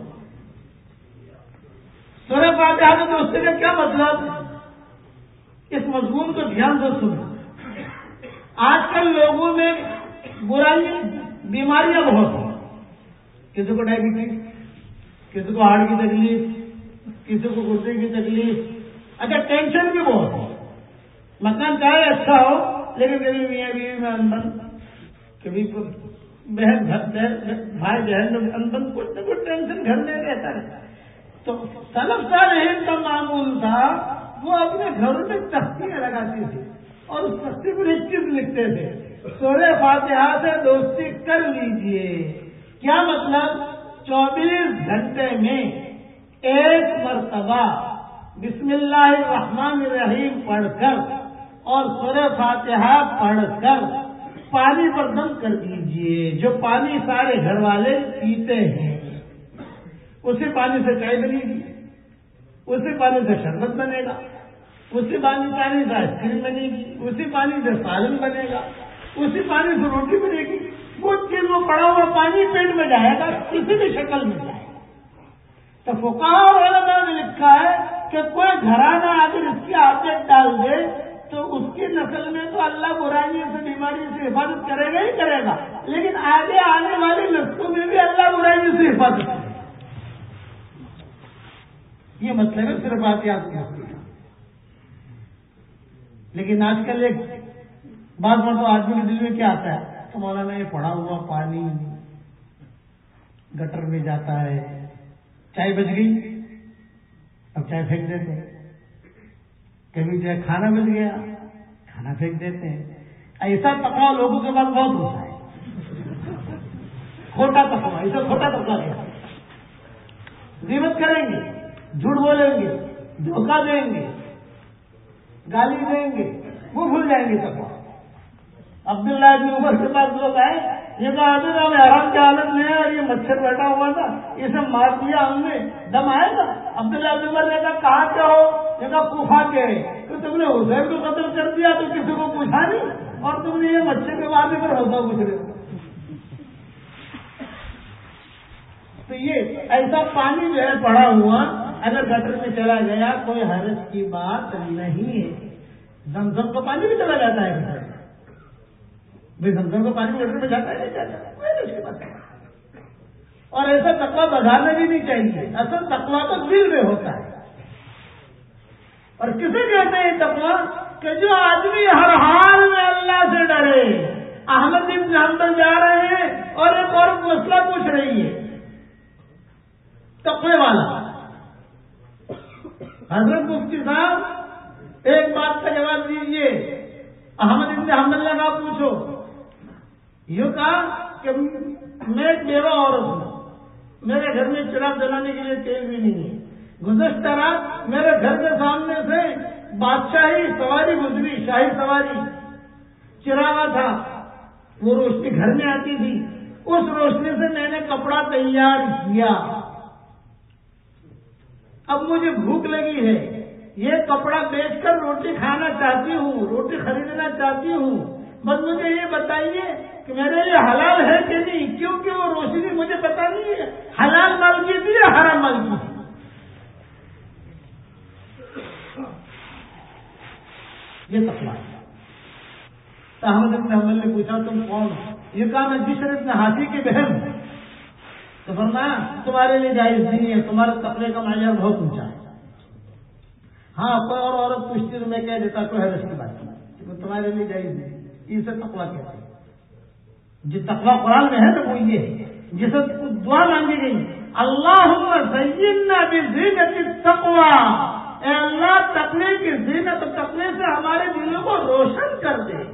سورہ فاتحہ سے دوستی کا کیا مطلب؟ اس مضمون کو دھیان سے سنو۔ آج کل لوگوں میں برائیاں، بیماریاں بہت ہیں، کسی کو ڈائبٹیز، کسی کو ہارٹ کی تکلیف، کسی کو گردے کی تکلیف، اچھا ٹینشن بھی بہت ہے۔ مکان چاہے اچھا ہو لیکن کبھی میاں بیوی میں انبن، کبھی بہن بھائی بہن میں انبن، کچھ نہ کچھ ٹینشن گھر میں رہتا ہے۔ تو سلف صالحین کا معمول تھا وہ اپنے گھروں میں تختیاں لگاتے تھے اور اس تختی پر ایک چیز لکھتے تھے، سورہ فاتحہ سے دوستی کر لیجئے۔ کیا مطلب؟ 24 گھنٹے میں ایک مرتبہ بسم اللہ الرحمن الرحیم پڑھ کر اور سورہ فاتحہ پڑھ کر پانی پر دم کر دیجئے. جو پانی سارے گھر والے پیتے ہیں اسی پانی سے چائے بنے گی, اسی پانی سے شربت بنے گا, اسی پانی سے آئس کریم بنے گی, اسی پانی سے سالن بنے گا, اسی پانی سے روٹی بنے گی. وہ چیز وہ پڑا ہوا پانی پیٹ میں جائے گا, کسی بھی شکل میں جائے گا. تو فقہاء اور علماء نے لکھا ہے کہ کوئی گھرانہ اگر اس کی عادت ڈال دے تو اس کی نسل میں تو اللہ برائیوں سے بیماری سے حفاظت کرے گا ہی کرے گا, لیکن آگے آنے والی نسلوں میں بھی اللہ برائیوں سے حفاظت کرے گا. یہ مطلب ہے صرف آپ لیکن آج کل ایک بعض مرتبہ آدمی کے دل میں کیا آتا ہے تو مولانا یہ پڑا ہوا پانی گٹر میں جاتا ہے, چائے بج گئی اب چائے پھینک دیتے ہیں, کبھی جو ہے کھانا بج گیا کھانا پھینک دیتے ہیں. ایسا تقویٰ لوگوں کے پاس بہت ہوتا ہے, کھوٹا تقویٰ, ایسا کھوٹا تقویٰ ہے. غیبت کریں گے, جھوٹ بولیں گے, دھوکہ دیں گے, گالی دیں گے, وہ بھول جائیں گے تقویٰ. عبداللہ بن عمر کے پاس لوگ آئے, یہ کہا ہم حرام کی حالت میں ہے اور یہ مچھر بیٹھا ہوا تھا, اسے مار دیا ہم نے, دم آئے گا؟ عبداللہ بن عمر نے کہا کہاں کے ہو؟ یہ کہا کوفہ کے. کہ تم نے حسین کو قتل کر دیا تو کسی کو پوچھا نہیں, اور تم نے یہ مچھر کے مارنے پر ہوتا پوچھ رہے ہو. تو یہ ایسا پانی جو ہے پڑا ہوا اگر گٹر میں چلا گیا کوئی حرج کی بات نہیں ہے. زمزم کا پانی بھی چلا جاتا ہے گٹر میں, بھائی زمزم کا پانی گٹر میں جاتا ہے نہیں جاتا ہے, کوئی حرج کی بات نہیں. اور ایسا تقویٰ بڑھانا بھی نہیں چاہیے. اصل تقویٰ تو دل میں ہوتا ہے. اور کسے کہتے ہیں تقویٰ؟ کہ جو آدمی ہر حال میں اللہ سے ڈرے. احمد بن حنبل جا رہے ہیں اور ایک اور مسئلہ پوچھ رہی ہے, تقوی والا. حضرت مفتی صاحب ایک بات کا جواب دیجیے. احمد بن حنبل نے کہا پوچھو. یہ کہا کہ میں ایک بیوہ عورت ہوں, میرے گھر میں چراغ جلانے کے لیے تیل بھی نہیں ہے. گزشتہ رات میرے گھر کے سامنے سے بادشاہی سواری گزری, شاہی سواری, چراغا تھا, وہ روشنی گھر میں آتی تھی, اس روشنی سے میں نے کپڑا تیار کیا. اب مجھے بھوک لگی ہے, یہ کپڑا بیچ کر روٹی کھانا چاہتی ہوں, روٹی خریدنا چاہتی ہوں. بس مجھے یہ بتائیے کہ میرے لیے حلال ہے کہ نہیں, کیونکہ وہ روشنی مجھے پتا نہیں ہے حلال مال کی تھی یا حرام مال کی تھی. یہ تقویٰ ہے. تو احمد بن حنبل نے پوچھا تم کون ہو؟ یہ کہا میں بشر بن حافی کی بہن ہوں. تو فرمایا تمہارے لیے جائز نہیں ہے, تمہارے تقوی کا معیار بہت اونچا ہے. ہاں کوئی اور عورت پوچھتی تو میں کہہ دیتا کوئی حرج کی بات نہیں, تمہارے لیے جائز نہیں. اسے تقویٰ کہتے ہیں. جس تقویٰ قرآن میں ہے تو وہ یہ ہے جسے دعا مانگی گئی, اللہم زینا بزینت التقویٰ, اے اللہ تقوی کی زینت, تقوی سے ہمارے دلوں کو روشن کر دے.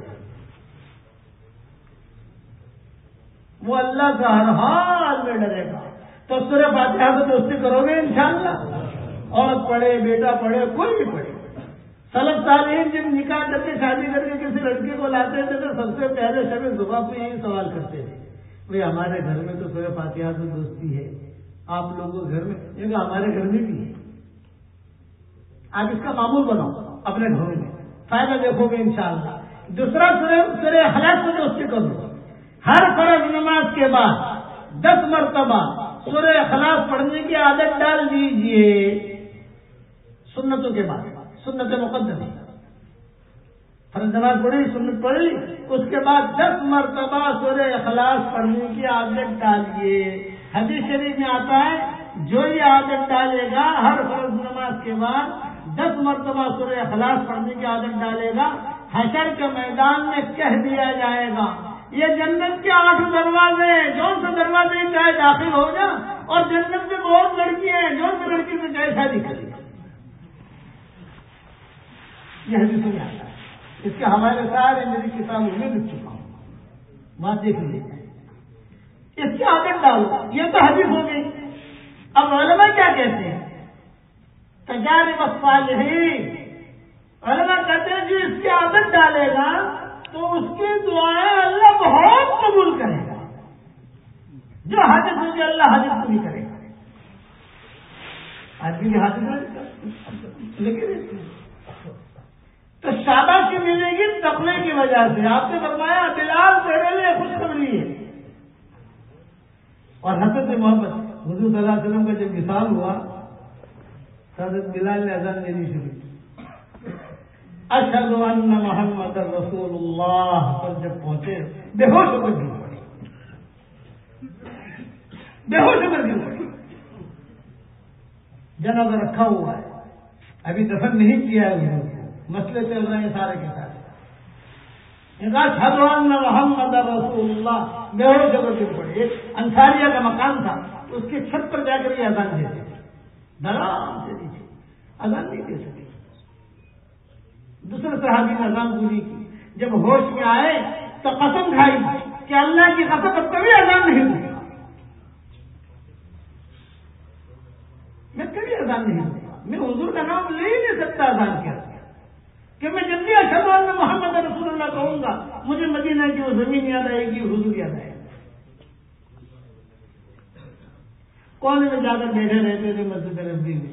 وہ اللہ سے ہر حال میں ڈرے گا. تو سورہ فاتحہ سے دوستی کرو گے انشاءاللہ. عورت پڑھے, بیٹا پڑھے, کوئی بھی پڑھے. سلف صالحین جب نکاح کر کے شادی کر کے کسی لڑکی کو لاتے تھے تو سب سے پہلے شب صبح پہ یہی سوال کرتے تھے, بھائی ہمارے گھر میں تو سورہ فاتحہ سے دوستی ہے, آپ لوگوں کے گھر میں, کیونکہ ہمارے گھر میں بھی ہے. آپ اس کا معمول بناؤ اپنے گھروں میں, فائدہ دیکھو گے انشاءاللہ. دوسرا سورہ اخلاص سے دوستی کرو. ہر فرض نماز کے بعد 10 مرتبہ سورہ اخلاص پڑھنے کی عادت ڈال دیجیے. سنتوں کے بعد, سنت مقدمہ, فرض نماز پڑھی, سنت پڑھی, اس کے بعد 10 مرتبہ سورہ اخلاص پڑھنے کی عادت ڈالیے. حدیث شریف میں آتا ہے جو یہ عادت ڈالے گا ہر فرض نماز کے بعد 10 مرتبہ سورہ اخلاص پڑھنے کی عادت ڈالے گا, حشر کے میدان میں کہہ دیا جائے گا یہ جنت کے 8 دروازے ہیں, جو سے دروازے چاہے داخل ہو جا, اور جنت میں بہت لڑکی ہیں, جو سے لڑکی سے چاہے شادی کرے. یہ حدیث میں آتا ہے. اس کے حوالے سارے میری کتابوں میں لکھ چکا ہوں, بات دیکھ لیجیے. اس کی عادت ڈالو, یہ تو حدیث ہو گئی. اب علماء کیا کہتے ہیں تجارب الصالحین، علماء کہتے ہیں جو اس کی عادت ڈالے گا تو اس کی دعائیں اللہ بہت قبول کرے گا. جو حاجت ہوگی اللہ حاجت پوری کرے گا. آدمی کی حاجت لیکن تو شاباشی ملے گی تقوی کی وجہ سے. آپ نے فرمایا بلال تیرے لیے خوشخبری ہے. اور حضرت محمد حضور صلی اللہ علیہ وسلم کا جب مثال ہوا، حضرت بلال نے اذان دینی شروع کی. اشہد ان محمد رسول اللہ پر جب پہنچے بے ہوش ہو کر گر پڑے. بے ہوش ہو کر گر پڑے. جنازہ رکھا ہوا ہے، ابھی دفن نہیں کیا ہے. مسئلے چل رہے ہیں سارے کے سارے. اشہد ان محمد رسول اللہ بے ہوش ہو کر گر پڑے. ایک انصاریہ کا مکان تھا، اس کی چھت پر جا کر یہ اذان دیتے تھے. دھڑام سے نیچے اذان نہیں دے سکے. دوسرے صحابی نے اذان پوری کی. جب ہوش میں آئے تو قسم کھائی کہ اللہ کی قسم اب کبھی اذان نہیں دوں گا. میں کبھی اذان نہیں دوں گا. میں حضور کا نام لے ہی نہیں سکتا اذان کیا کہ میں جب بھی اشہد ان محمد رسول اللہ کہوں گا مجھے مدینہ کی وہ زمین یاد آئے گی، حضور یاد آئے گا. کونے میں جا کر بیٹھے رہتے تھے مسجد نبوی میں.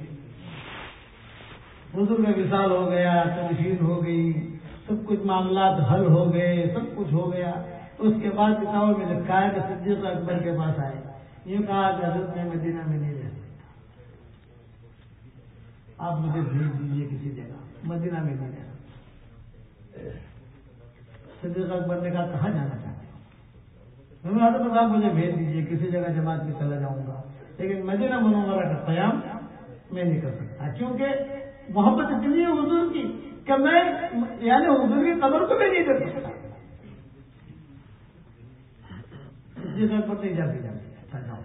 حضور کا وصال ہو گیا، تدفین ہو گئی، سب کچھ معاملات حل ہو گئے، سب کچھ ہو گیا. اس کے بعد کتابوں میں لکھا ہے کہ صدیق اکبر کے پاس آئے، یہ کہا کہ حضرت میں مدینہ میں نہیں رہ سکتا، آپ مجھے بھیج دیجیے کسی جگہ، مدینہ میں نہیں رہ سکتا. صدیق اکبر نے کہا کہاں جانا چاہتے ہو؟ میں نے کہا مجھے بھیج دیجیے کسی جگہ جماعت میں چلا جاؤں گا، لیکن مدینہ منورہ کا قیام میں نہیں کر سکتا، کیونکہ محبت اتنی ہے حضور کی کہ میں یعنی حضور کی قبر کو بھی نہیں کر سکتا. جس وقت پر نہیں جاتی جاؤ.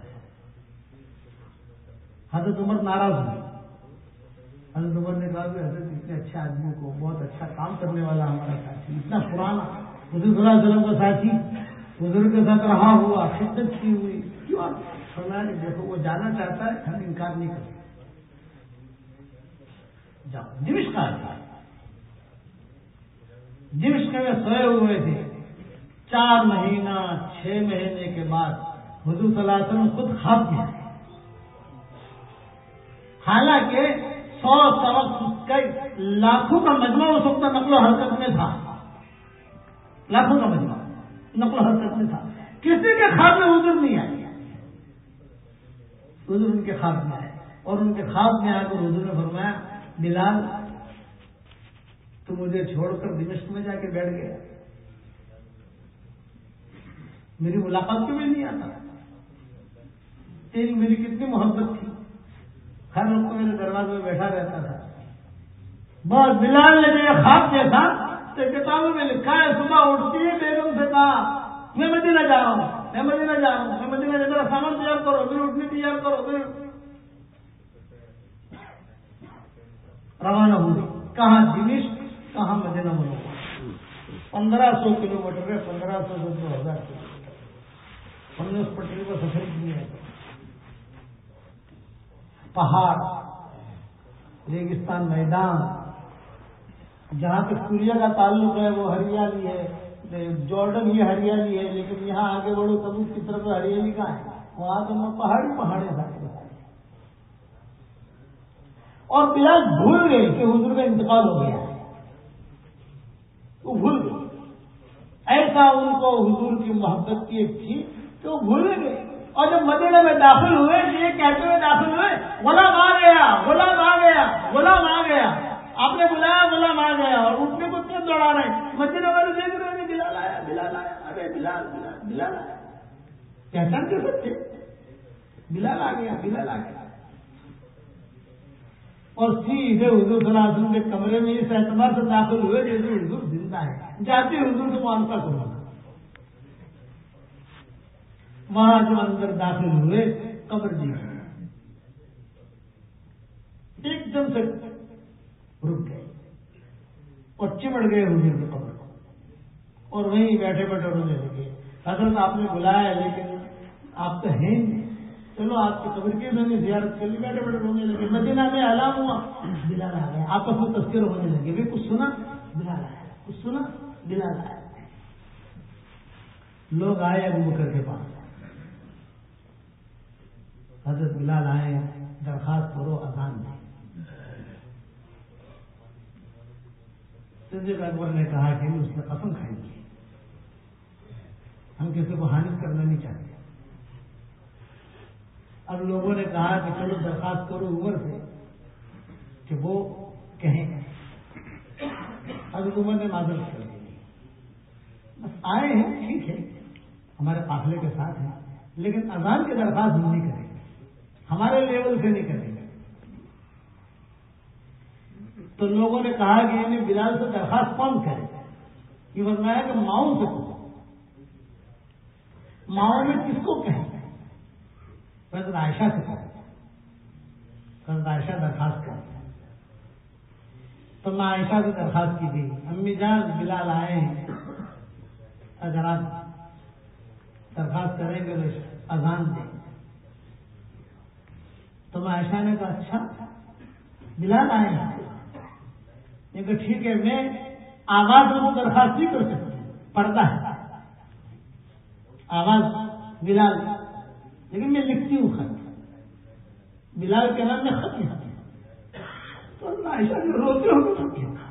حضرت عمر ناراض ہوئے. حضرت عمر نے کہا کہ حضرت اتنے اچھے آدمی کو، بہت اچھا کام کرنے والا ہمارا ساتھی، اتنا پرانا حضور صلی اللہ علیہ وسلم کا ساتھی، حضور کے ساتھ رہا ہوا، خدمت کی ہوئی، کیوں فرمایا کہ دیکھو وہ جانا چاہتا ہے، ہم انکار نہیں کرتے. جاؤ. دمشق آ گیا. دمشق میں سوئے ہوئے تھے. 4 مہینہ 6 مہینے کے بعد حضور صلی اللہ علیہ وسلم خود خواب کیا. حالانکہ 100 سبق لاکھوں کا مجموعہ اس وقت نقل و حرکت میں تھا. لاکھوں کا مجموعہ نقل و حرکت میں تھا. کسی کے خواب میں حضور نہیں آئے. حضور ان کے خواب میں آئے اور ان کے خواب میں آ کر حضور نے فرمایا بلال تو مجھے چھوڑ کر دمشق میں جا کے بیٹھ گیا، میری ملاقات کو بھی نہیں آتا. تیری میری کتنی محبت تھی، ہر وقت میرے دروازے میں بیٹھا رہتا تھا. بس بلال نے جو خواب دیکھا تو کتابوں میں لکھا ہے صبح اٹھتی ہے بیگم سے کہا میں مدینہ جا رہا ہوں، میں مدینہ جا رہا ہوں، میں مدینہ جا رہا ہوں، سامان تیار کرو، پھر اٹھنے تیار کرو. پھر روانہ ہوئی. کہاں؟ دمشق. کہاں؟ مدینہ منورہ. 1500 کلومیٹر ہے. 1500 سے 2000 کلومیٹر. ہم نے اس پٹری پر سفر کیا ہے. پہاڑ، ریگستان، میدان. جہاں تک سوریا کا تعلق ہے وہ ہریالی ہے. جارڈن یہ ہریالی ہے، لیکن یہاں آگے بڑھو تبوک کی طرف ہریالی کہاں ہے؟ وہاں تو پہاڑی پہاڑے سارے. اور بلال بھول گئے کہ حضور کا انتقال ہو گیا. وہ بھول گئے. ایسا ان کو حضور کی محبت کی ایک تھی کہ وہ بھول گئے. اور جب مدینہ میں داخل ہوئے یہ کہتے ہوئے داخل ہوئے غلام آ گیا، غلام آ گیا، غلام آ گیا. آپ نے بلایا غلام آ گیا اور اٹھنے کو کیوں دوڑا رہے ہیں؟ مدینہ والے دیکھ رہے ہیں بلال آیا، بلال آیا. ارے بلال بلال بلال آیا. پہچان کر سکتے بلال آ گیا، بلال آ گیا. اور سیدھے حضور صلی اللہ علیہ وسلم کے کمرے میں اس اعتبار سے داخل ہوئے جیسے حضور زندہ ہے. جاتے حضور سے معاملہ کرنا. وہاں جو اندر داخل ہوئے قبر جی ایک دم سے رک گئے اور چمٹ گئے حضور کی قبر کو اور وہیں بیٹھے بیٹھے رونے لگے. حضرت آپ نے بلایا لیکن آپ تو ہیں نہیں. چلو آپ کی قبر کی میں نے زیارت کر لی، بیٹھے بیٹھے رونے لگے. مدینہ میں اعلان ہوا، بلال آ گیا. آپس میں تذکر ہونے لگے، بھی کچھ سنا بلال آیا، کچھ سنا بلال آیا. لوگ آئے ابو بکر کے پاس، حضرت بلال آئے، درخواست کرو اذان دیں. صدیق اکبر نے کہا کہ اس نے قسم کھائی کی، ہم کسی کو ہانی کرنا نہیں چاہتے. اب لوگوں نے کہا کہ چلو درخواست کرو عمر سے کہ وہ کہیں. حضرت عمر نے معذرت کر دی، بس آئے ہیں ٹھیک ہے، ہمارے قافلے کے ساتھ ہیں، لیکن اذان کی درخواست ہم نہیں کریں گے، ہمارے لیول سے نہیں کریں گے. تو لوگوں نے کہا کہ یعنی بلال سے درخواست کون کرے؟ یہ فرمایا کہ ماؤں سے کہو. ماؤں میں کس کو کہیں؟ حضرت عائشہ سے کہو. حضرت عائشہ درخواست کرتے. تو میں عائشہ سے درخواست کی گئی، امی جان بلال آئے ہیں، اگر آپ درخواست کریں گے تو اذان دیں. تو میں عائشہ نے کہا اچھا بلال آئے ہیں، یہ کہ ٹھیک ہے، میں آواز میں درخواست نہیں کر سکتی، پڑھتا ہے آواز بلال، لیکن میں لکھتی ہوں خط، بلال کے نام میں خط لکھتی ہوں. تو عائشہ نے روتے ہوئے خط لکھا،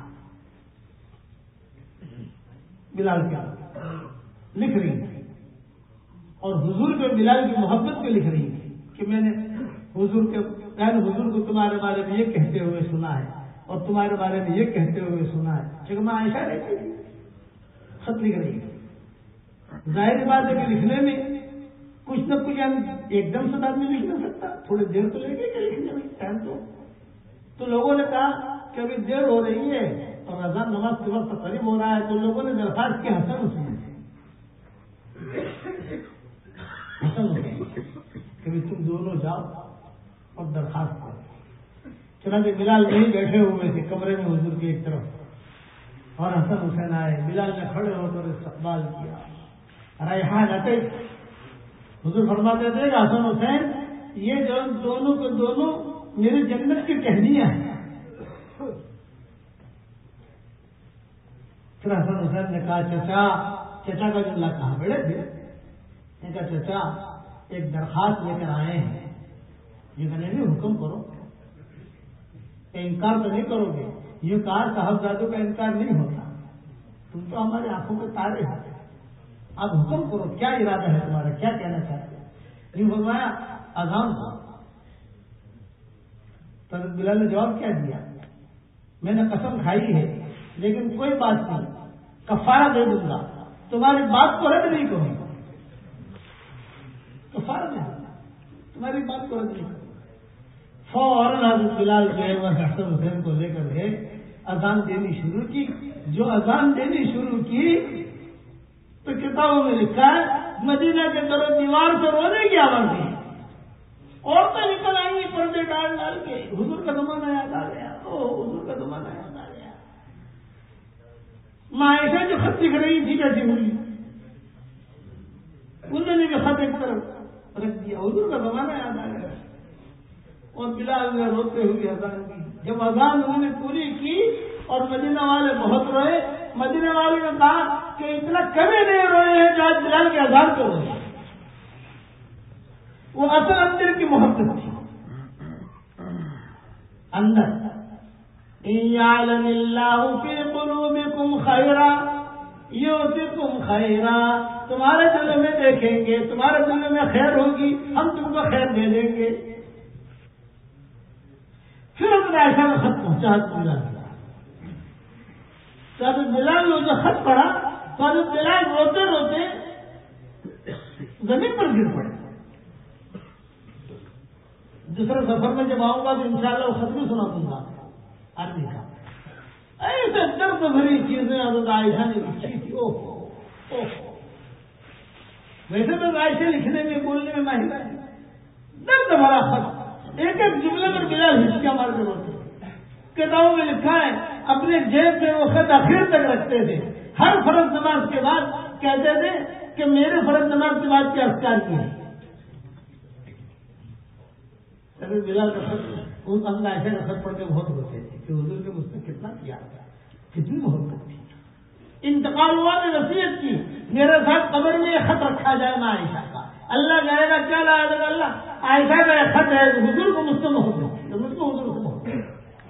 بلال کے لکھ رہی تھی، اور حضور کے بلال کی محبت پہ لکھ رہی تھی کہ میں نے حضور کو تمہارے بارے میں یہ کہتے ہوئے سنا ہے اور تمہارے بارے میں یہ کہتے ہوئے سنا ہے. کیونکہ میں عائشہ رہتی تھی، خط لکھ رہی تھی. ظاہر بات ہے کہ لکھنے میں کچھ نہ کچھ ایک دم سے آدمی لکھ نہیں سکتا، تھوڑی دیر تو لے کے لکھنے میں ٹائم تو لوگوں نے کہا کہ ابھی دیر ہو رہی ہے اور اذان نماز کے وقت قریب ہو رہا ہے. تو لوگوں نے درخواست کی حسن حسین کہ تم دونوں جاؤ اور درخواست کرو. چنانچہ بلال نہیں بیٹھے ہوئے تھے کمرے میں حضور کی ایک طرف، اور حسن حسین آئے. بلال نے کھڑے ہو کر استقبال کیا. ریحان اٹے حضور فرماتے تھے کہ حسن حسین یہ جو دونوں کے دونوں میری جنت کی ٹہنیاں ہیں. پھر حسن حسین نے کہا چچا کا جملہ کہاں بڑے تھے. نے کہا چچا ایک درخواست لے کر آئے ہیں، یہ کہنے نہیں حکم کرو، انکار تو نہیں کرو گے. یہ کہا صاحبزادوں کا انکار نہیں ہوتا، تم تو ہماری آنکھوں کے تارے ہو، آپ حکم کرو، کیا ارادہ ہے تمہارا، کیا کہنا چاہتے ہیں؟ یہ فرمایا اذان کو. تو بلال نے جواب کیا دیا، میں نے قسم کھائی ہے لیکن کوئی بات نہیں، کفارہ دے دوں گا، تمہاری بات کو رد نہیں کروں گا. کفارہ دے دوں گا، تمہاری بات کو رد نہیں کروں گا. فوراً حضرت بلال جو ہے وہ حسن حسین کو لے کر گئے، اذان دینی شروع کی. جو اذان دینی شروع کی تو کتابوں میں لکھا ہے مدینہ کے در و دیوار سے رونے کی آواز دی. عورتیں نکل آئیں گی پردے ڈال ڈال کے. حضور کا زمانہ یاد آ گیا، حضور کا زمانہ یاد آ گیا. عائشہ جو خط لکھ رہی تھی کیسی ہوئی، انہوں نے جو خط ایک طرف رکھ دیا. حضور کا زمانہ یاد آ گیا. اور بلال نے روتے ہوئے اذان کی. جب اذان انہوں نے پوری کی اور مدینہ والے بہت روئے. مدینہ والے نے کہا کہ اتنا کبھی نہیں روئے ہیں جو آج بلال کے اذان کو روئے. وہ اصل اندر کی محبت تھی. اندر ان یعلم اللہ فی قلوبکم خیرا یؤتکم خیرا، تمہارے دلوں میں دیکھیں گے، تمہارے دلوں میں خیر ہوگی، ہم تم کو خیر دے دیں گے. پھر اپنے عائشہ میں خط پہنچا بلال. تو ابھی بلال نے جو خط پڑھا تو ابھی بلال روتے روتے زمین پر گر پڑے. دوسرے سفر میں جب آؤں گا تو انشاءاللہ وہ خط بھی سنا دوں گا عربی کا. ایسے درد بھری چیزیں حضرت عائشہ نے لکھی تھی. ویسے تو عائشہ لکھنے میں بولنے میں ماہر ہے، درد بھرا خط، ایک ایک جملے پر بلال ہچکیاں مار کے روتے. کتابوں میں لکھا ہے اپنے جیب میں وہ خط آخر تک رکھتے تھے. ہر فرض نماز کے بعد کہتے تھے کہ میرے فرض نماز کے بعد کیا اذکار کی ہے. بلال کا خط اس عائشہ کا خط پڑھ کے بہت روتے تھے کہ حضور نے مجھ سے کتنا کیا، کتنی محبت تھی. انتقال ہوا نے نصیحت کی میرے ساتھ قبر میں یہ خط رکھا جائے نا عائشہ کا. اللہ کہے گا کیا لایا تھا؟ اللہ عائشہ کا یہ خط ہے، حضور کو مجھ سے محبت تھی، مجھ کو حضور کو محبت تھی.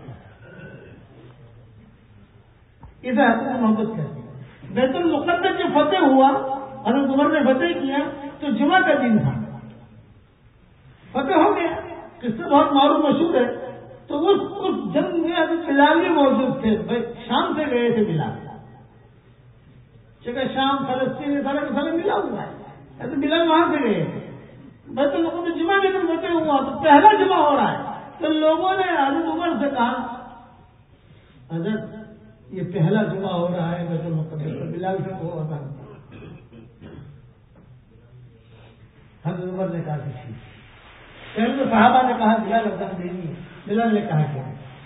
اسے حقیقت محبت کرتی. بیت المقدس جو فتح ہوا، حضرت عمر نے فتح کیا تو جمعہ کا دن تھا، فتح ہو گیا. قصہ بہت معروف مشہور ہے. تو اس جنگ میں حضرت بلال بھی موجود تھے. شام سے گئے تھے بلال، چونکہ شام فلسطین سارا ملا ہوا ہے. حضرت بلال وہاں سے گئے تھے. بیت المقدس جمعہ کے دن فتح ہوا تو پہلا جمعہ ہو رہا ہے. تو لوگوں نے حضرت عمر سے کہا حضرت یہ پہلا جمعہ ہو رہا ہے بیت المقدس، بلال سے وہ اذان. حضرت عمر نے کہا کہ ٹھیک. پہلے تو صحابہ نے کہا بلال اذان دینی ہے. بلال نے کہا کہ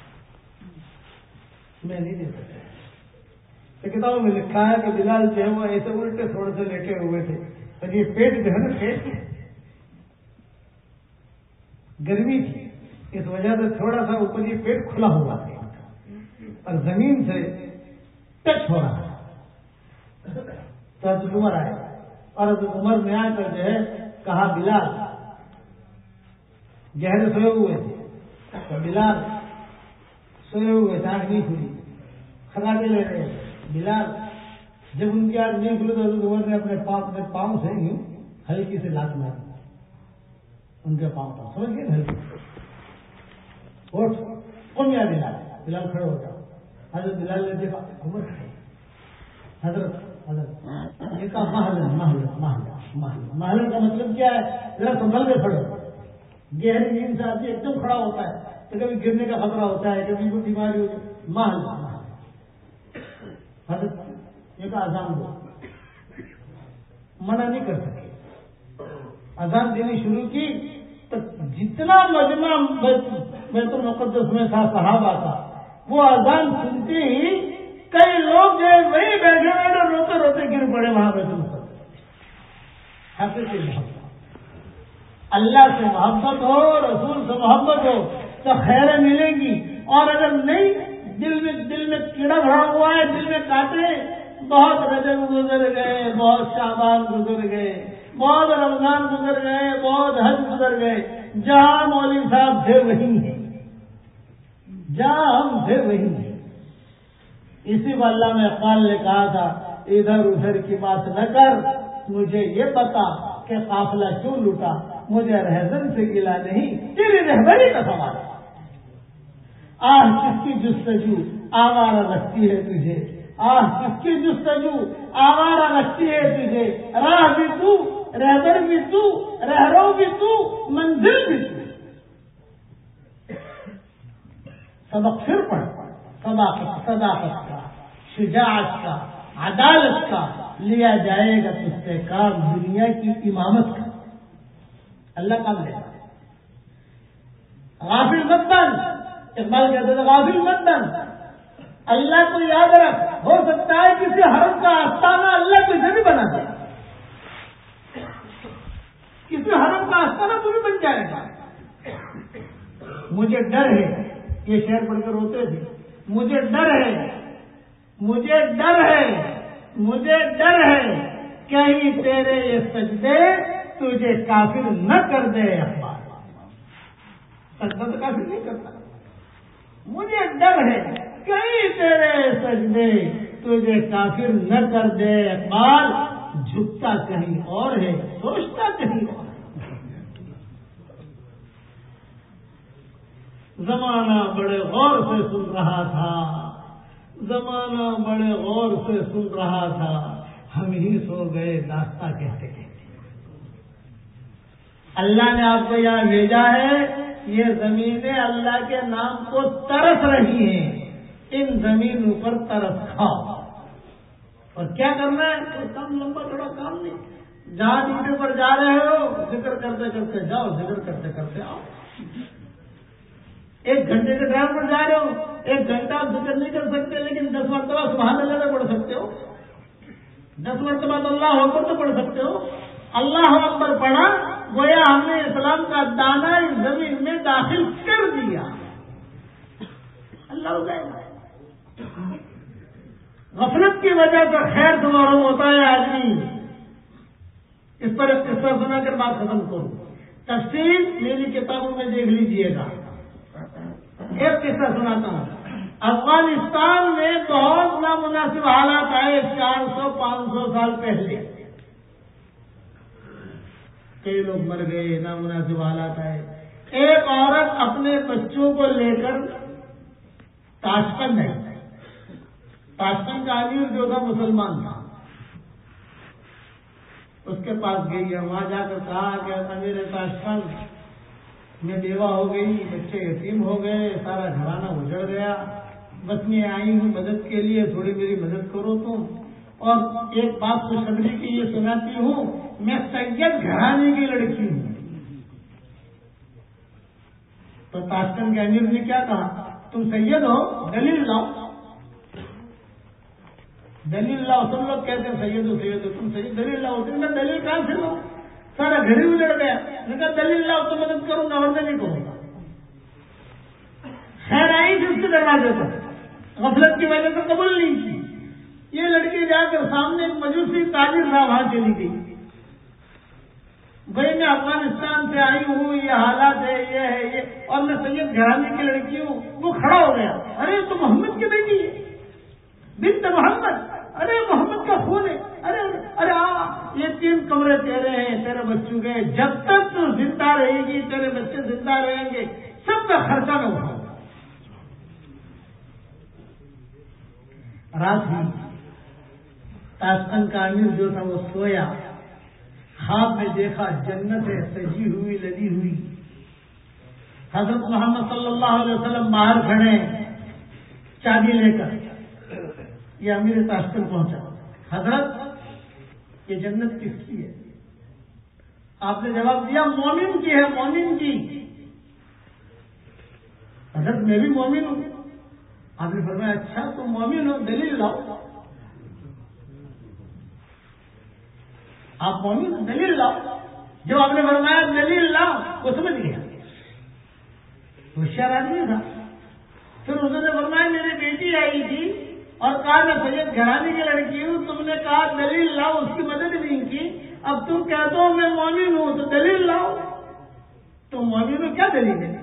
میں نہیں دے سکتا. کتابوں میں لکھا ہے کہ بلال جو ہے وہ ایسے الٹے تھوڑے سے لیٹے ہوئے تھے اور یہ پیٹ جو ہے نا پیٹ گرمی تھی، اس وجہ سے تھوڑا سا اوپر یہ پیٹ کھلا ہوا تھا اور زمین سے ٹچ ہو رہا ہے. تو حضرت عمر آئے اور حضرت عمر نے آ کر جو ہے کہا بلال، گہرے سوئے ہوئے تھے تو بلال سوئے ہوئے تھے، آنکھ نہیں کھلی، خراٹے لے رہے. بلال جب ان کی آنکھ نہیں کھلی تو حضرت عمر نے اپنے پاؤں سے یوں ہلکی سے لات ماری ان کے پاؤں پر. سمجھ گئے ہلکی اور کون یاد بلال. بلال کھڑے ہو جاؤ. حضرت بلال نے دیکھا عمر کھڑے. حضرت یہ کہا محل کا مطلب کیا ہے؟ ذرا سنبھل کے کھڑے. گہری نیند سے آدمی ایک دم کھڑا ہوتا ہے تو کبھی گرنے کا خطرہ ہوتا ہے، کبھی کوئی بیماری ہوتی ہے. محل حضرت یہ کہا اذان دو. منع نہیں کر سکے. اذان دینی شروع کی تو جتنا مجمع بیت المقدس میں تھا صحابہ کا، وہ اذان سنتے ہی کئی لوگ جو وہی بیٹھے بیٹھے روتے روتے گر پڑے وہاں بیت المقدس. حقیقی محبت، اللہ سے محبت ہو، رسول سے محبت ہو تو خیریں ملیں گی. اور اگر نہیں، دل میں کیڑا بھرا ہوا ہے، دل میں کاٹے. بہت رجب گزر گئے، بہت شعبان گزر گئے، بہت رمضان گزر گئے، بہت حج گزر گئے. جہاں مولوی صاحب تھے وہی ہیں، جہاں ہم تھے وہی ہیں. اسی کو اللہ نے اقبال نے کہا تھا ادھر ادھر کی بات نہ کر، مجھے یہ بتا کہ قافلہ کیوں لوٹا. مجھے رہزن سے گلا نہیں، تیری رہبری کا سوال. آہ کس کی جستجو آوارہ رکھتی ہے تجھے، آہ کس کی جستجو آوارہ رکھتی ہے تجھے. راہ بھی تو، رہبر بھی تو، رہرو بھی تو، منزل بھی تو. سبق پھر پڑھ. صداقت کا، شجاعت کا، عدالت کا لیا جائے گا تجھ سے کام، دنیا کی امامت کا. اللہ کام دے گا. غافل مت بن. اقبال کہتے تھے غافل مت بن، اللہ کو یاد رکھ. ہو سکتا ہے کسی حرم کا آستانہ اللہ تجھے بھی بنا دے. کسی حرم کا آستانہ تو بھی بن جائے گا. مجھے ڈر ہے، یہ شعر پڑھ کر روتے تھے. مجھے ڈر ہے، مجھے ڈر ہے، مجھے ڈر ہے کہیں تیرے یہ سجدے تجھے کافر نہ کر دے. اخبار سجدہ تو کافر نہیں کرتا. مجھے ڈر ہے کہیں تیرے سجدے تجھے کافر نہ کر دے. اقبال جھکتا کہیں اور ہے، سوچتا کہیں اور. زمانہ بڑے غور سے سن رہا تھا، زمانہ بڑے غور سے سن رہا تھا، ہم ہی سو گئے داستہ کہتے کہتے. اللہ نے آپ کو یہاں بھیجا ہے، یہ زمینیں اللہ کے نام کو ترس رہی ہیں. ان زمینوں پر ترس کھاؤ. اور کیا کرنا ہے؟ کوئی کام لمبا تھوڑا کام نہیں. جہاں ڈیوٹی پر جا رہے ہو ذکر کرتے کرتے جاؤ، ذکر کرتے کرتے آؤ. 1 گھنٹے کے ڈرائیو پر جا رہے ہو، 1 گھنٹہ آپ ذکر نہیں کر سکتے، لیکن 10 مرتبہ سبحان اللہ میں پڑھ سکتے ہو. 10 مرتبہ اللہ اکبر تو پڑھ سکتے ہو. اللہ اکبر پڑھا گویا ہم نے اسلام کا دانہ اس زمین میں داخل کر دیا. اللہ ہو جائے گا. غفلت کی وجہ سے خیر سے محروم ہوتا ہے آدمی. اس پر ایک قصہ سنا کر بات ختم کروں. تفصیل میری کتابوں میں دیکھ لیجئے گا. ایک قصہ سناتا ہوں. افغانستان میں بہت نامناسب حالات آئے 400-500 سال پہلے. کئی لوگ مر گئے, نامناسب حالات آئے. ایک عورت اپنے بچوں کو لے کر تاشقند ہے. تاشقند کا امیر جو تھا مسلمان تھا, اس کے پاس گئی ہے. وہاں جا کر کہا کہ امیر تاشقند میں بیوہ ہو گئی, بچے یتیم ہو گئے, سارا گھرانہ اجڑ گیا, بس میں آئی ہوں مدد کے لیے, تھوڑی میری مدد کرو تم. اور ایک بات خوشخبری کی یہ سناتی ہوں, میں سید گھرانے کی لڑکی ہوں. تو تاشقند کے امیر نے کیا کہا, تم سید ہو, دلیل لاؤ. دلیل لاؤ. سب لوگ کہتے ہیں سید ہو سید ہو, تم سید دلیل لاؤ. تم نے دلیل کہاں سے لاؤ, سارا گھر ہی اجڑ گیا. میں کہا دلیل لاؤ تو مدد کروں گا, ورنہ نہیں کروں گا. خیر آئی تھی اس کے دروازے پر, غفلت کی وجہ سے قبول نہیں کی. یہ لڑکی جا کر سامنے ایک مجوسی تاجر تھا, وہاں چلی گئی. بھائی میں افغانستان سے آئی ہوں, یہ حالات ہے, یہ ہے یہ, اور میں سید گھرانے کی لڑکی ہوں. وہ کھڑا ہو گیا, ارے تو محمد کی بیٹی ہے, بنت محمد, ارے محمد کا خون ہے, ارے ارے یہ 3 کمرے تیرے ہیں, تیرے بچوں کے, جب تک تو زندہ رہے گی تیرے بچے زندہ رہیں گے, سب کا خرچہ میں اٹھاؤں گا. رات ہوئی, تاشقند کا امیر جو تھا وہ سویا. خواب میں دیکھا جنت ہے, سجی ہوئی لگی ہوئی. حضرت محمد صلی اللہ علیہ وسلم باہر کھڑے چابی لے کر. یہ امیر تاشقند پہنچا, حضرت یہ جنت کس کی ہے؟ آپ نے جواب دیا مومن کی ہے, مومن کی. حضرت میں بھی مومن ہوں. آپ نے فرمایا اچھا تم مومن ہو, دلیل لاؤ. آپ مومن ہو, دلیل لاؤ. جب آپ نے فرمایا دلیل لاؤ, وہ سمجھ گیا, ہوشیار آدمی تھا. پھر اس نے فرمایا میری بیٹی آئی تھی اور کہا میں سید گھرانے کی لڑکی ہوں, تم نے کہا دلیل لاؤ, اس کی مدد نہیں کی. اب تم کہتے ہو میں مومن ہوں تو دلیل لاؤ. تم مومن ہو, کیا دلیل ہے؟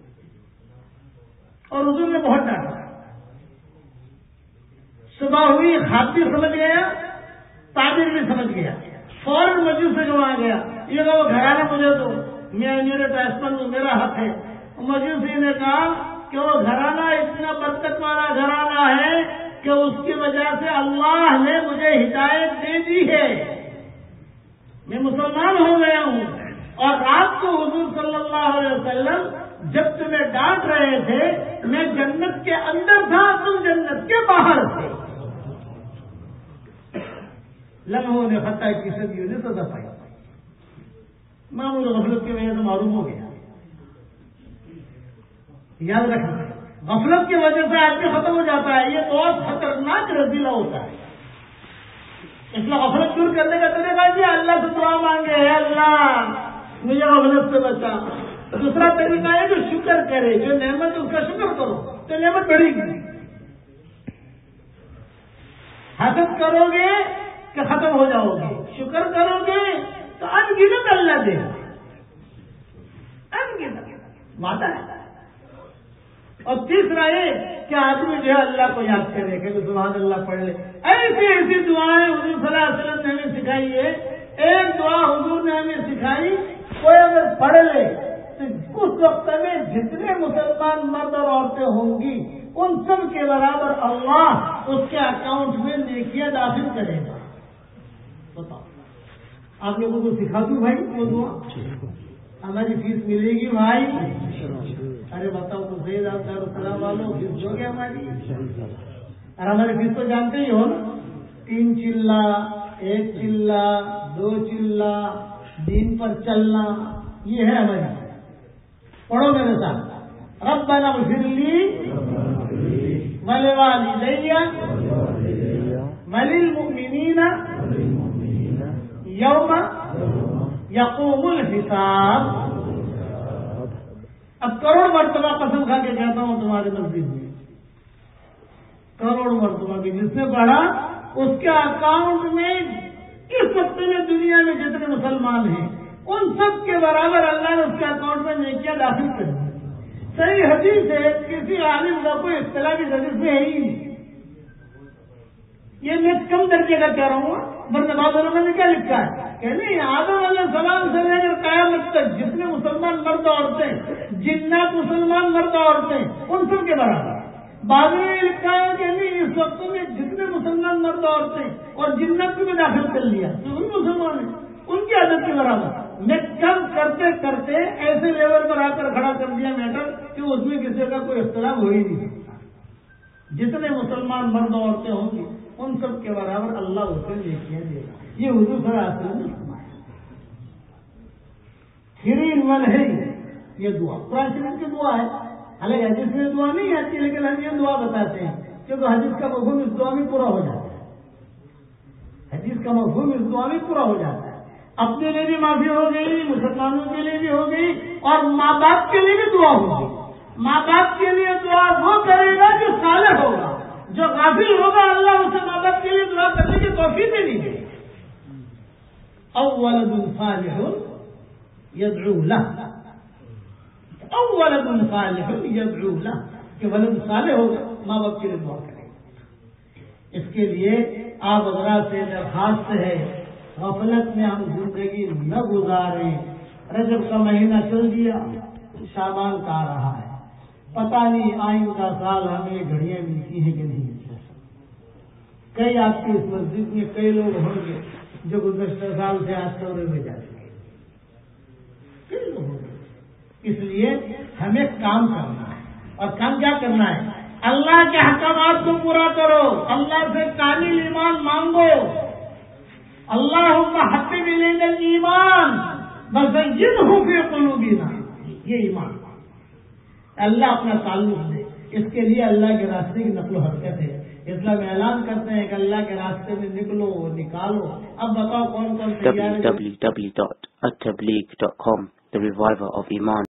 اور حضور نے بہت ڈانٹا. صبح ہوئی, خواب بھی سمجھ گیا, تعبیر بھی سمجھ گیا. فوراً مجوس سے جو آ گیا, یہ کہ وہ گھرانا مجھے دو, میں میرے تاشقند ہوں, میرا حق ہے. مجوسی نے کہا کہ وہ گھرانہ اتنا برکت والا گھرانہ ہے کہ اس کی وجہ سے اللہ نے مجھے ہدایت دے دی ہے, میں مسلمان ہو گیا ہوں. اور رات کو حضور صلی اللہ علیہ وسلم جب تمہیں ڈانٹ رہے تھے, میں جنت کے اندر تھا, تم جنت کے باہر تھے. لمحوں نے فتح کی صدیوں نے سزا پائی. معمول غفلت کی وجہ سے معروف ہو گیا. یاد رکھنا, غفلت کی وجہ سے آدمی ختم ہو جاتا ہے. یہ بہت خطرناک رزیلہ ہوتا ہے. اس لیے غفلت دور کرنے کا طریقہ جی اللہ سے دعا مانگے, ہے اللہ مجھے غفلت سے بچا. دوسرا طریقہ ہے جو شکر کرے, جو نعمت اس کا شکر کرو تو نعمت بڑھے گی. حسد کرو گے کہ ختم ہو جاؤ گے, شکر کرو گے تو ان گنت اللہ دے, ان گنت وعدہ ہے. اور تیسرا یہ کہ آدمی جو ہے اللہ کو یاد کرے کہ سبحان اللہ پڑھ لے. ایسی ایسی دعائیں حضور صلی اللہ علیہ وسلم نے ہمیں سکھائی ہے. ایک دعا حضور نے ہمیں سکھائی, کوئی اگر پڑھ لے تو اس وقت میں جتنے مسلمان مرد اور عورتیں ہوں گی ان سب کے برابر اللہ اس کے اکاؤنٹ میں نیکیاں داخل کرے گا. بتاؤ, آپ لوگوں کو سکھا دوں بھائی وہ دعا, ہماری فیس ملے گی بھائی. ارے بتاؤ تو سید آپ دارالسلام والوں فیس دو گے ہماری؟ اور ہماری فیس تو جانتے ہی ہو نا, 3 چلہ, 1 چلہ, 2 چلہ, دین پر چلنا, یہ ہے ہماری. پڑھو میرے ساتھ, ربنا اغفر لی ولوالدی وللمؤمنین یوم یقوم الحساب. اب کروڑ مرتبہ قسم کھا کے کہتا ہوں تمہارے مسجد میں، کروڑ مرتبہ کی جس نے پڑھا اس کے اکاؤنٹ میں اس وقت میں دنیا میں جتنے مسلمان ہیں ان سب کے برابر اللہ نے اس کے اکاؤنٹ میں نیکیاں داخل کر دی. صحیح حدیث ہے، کسی عالم کا کوئی اختلافی حدیث میں ہے ہی نہیں. یہ میں کم درجے کا کہہ رہا ہوں، ورنہ بعض لوگوں نے کیا لکھا ہے کہ نہیں آدم علیہ السلام سے لے کر قیامت تک جتنے مسلمان مرد عورتیں، جنات مسلمان مرد عورتیں ان سب کے برابر. بعض نے یہ لکھا ہے کہ نہیں اس وقت میں جتنے مسلمان مرد عورتیں اور جنات کو بھی داخل کر لیا تو ان مسلمان ہیں ان کی عادت کے برابر. میں کم کرتے کرتے ایسے لیول پر آ کر کھڑا کر دیا میٹر کہ اس میں کسی کا کوئی اختلاف ہو ہی نہیں سکتا. جتنے مسلمان مرد عورتیں ہوں گی ان سب کے برابر اللہ اسے نیکیاں دے گا. یہ حضور صلی اللہ علیہ وسلم نے فرمایا. 3 in 1 ہے یہ دعا، قرآن شریف کی دعا ہے. حالانکہ حدیث میں دعا نہیں آتی لیکن ہم یہ دعا بتاتے ہیں کیونکہ حدیث کا مفہوم اس دعا میں پورا ہو جاتا ہے. حدیث کا مفہوم اس دعا میں پورا ہو جاتا ہے. اپنے لیے بھی معافی ہو گئی، مسلمانوں کے لیے بھی ہو گئی، اور ماں باپ کے لیے بھی دعا ہوگی. ماں باپ کے لیے دعا وہ کرے گا جو صالح ہوگا، جو غافل ہوگا اللہ اسے ماں باپ کے لیے دعا کرنے کی توفیق نہیں دے گی. او ولد صالح یدعو له، او ولد صالح یدعو له کہ ولد صالح ہوگا ماں باپ کے لیے دعا کرے گا. اس کے لیے آپ حضرات سے درخواست ہے غفلت میں ہم زندگی نہ گزاریں. رجب کا مہینہ چل گیا، شعبان کا آ رہا ہے، پتہ نہیں آئندہ سال ہمیں گھڑیاں ملتی ہیں کہ نہیں. کئی آپ کی اس مسجد میں کئی لوگ ہوں گے جو گزشتہ سال سے آج دورے میں جا چکے، کئی لوگ ہوں گے. اس لیے ہمیں کام کرنا ہے، اور کام کیا کرنا ہے؟ اللہ کے احکامات کو پورا کرو، اللہ سے کامل ایمان مانگو. اللہم حبب الینا الایمان وزینہ فی قلوبنا، یہ ایمان اللہ اپنا تعلق دے. اس کے لیے اللہ کے راستے کی نقل و حرکت ہے. اسلام میں اعلان کرتے ہیں کہ اللہ کے راستے میں نکلو نکالو. اب بتاؤ کون کون تیار ہے؟ www.attableek.com, the reviver of Iman.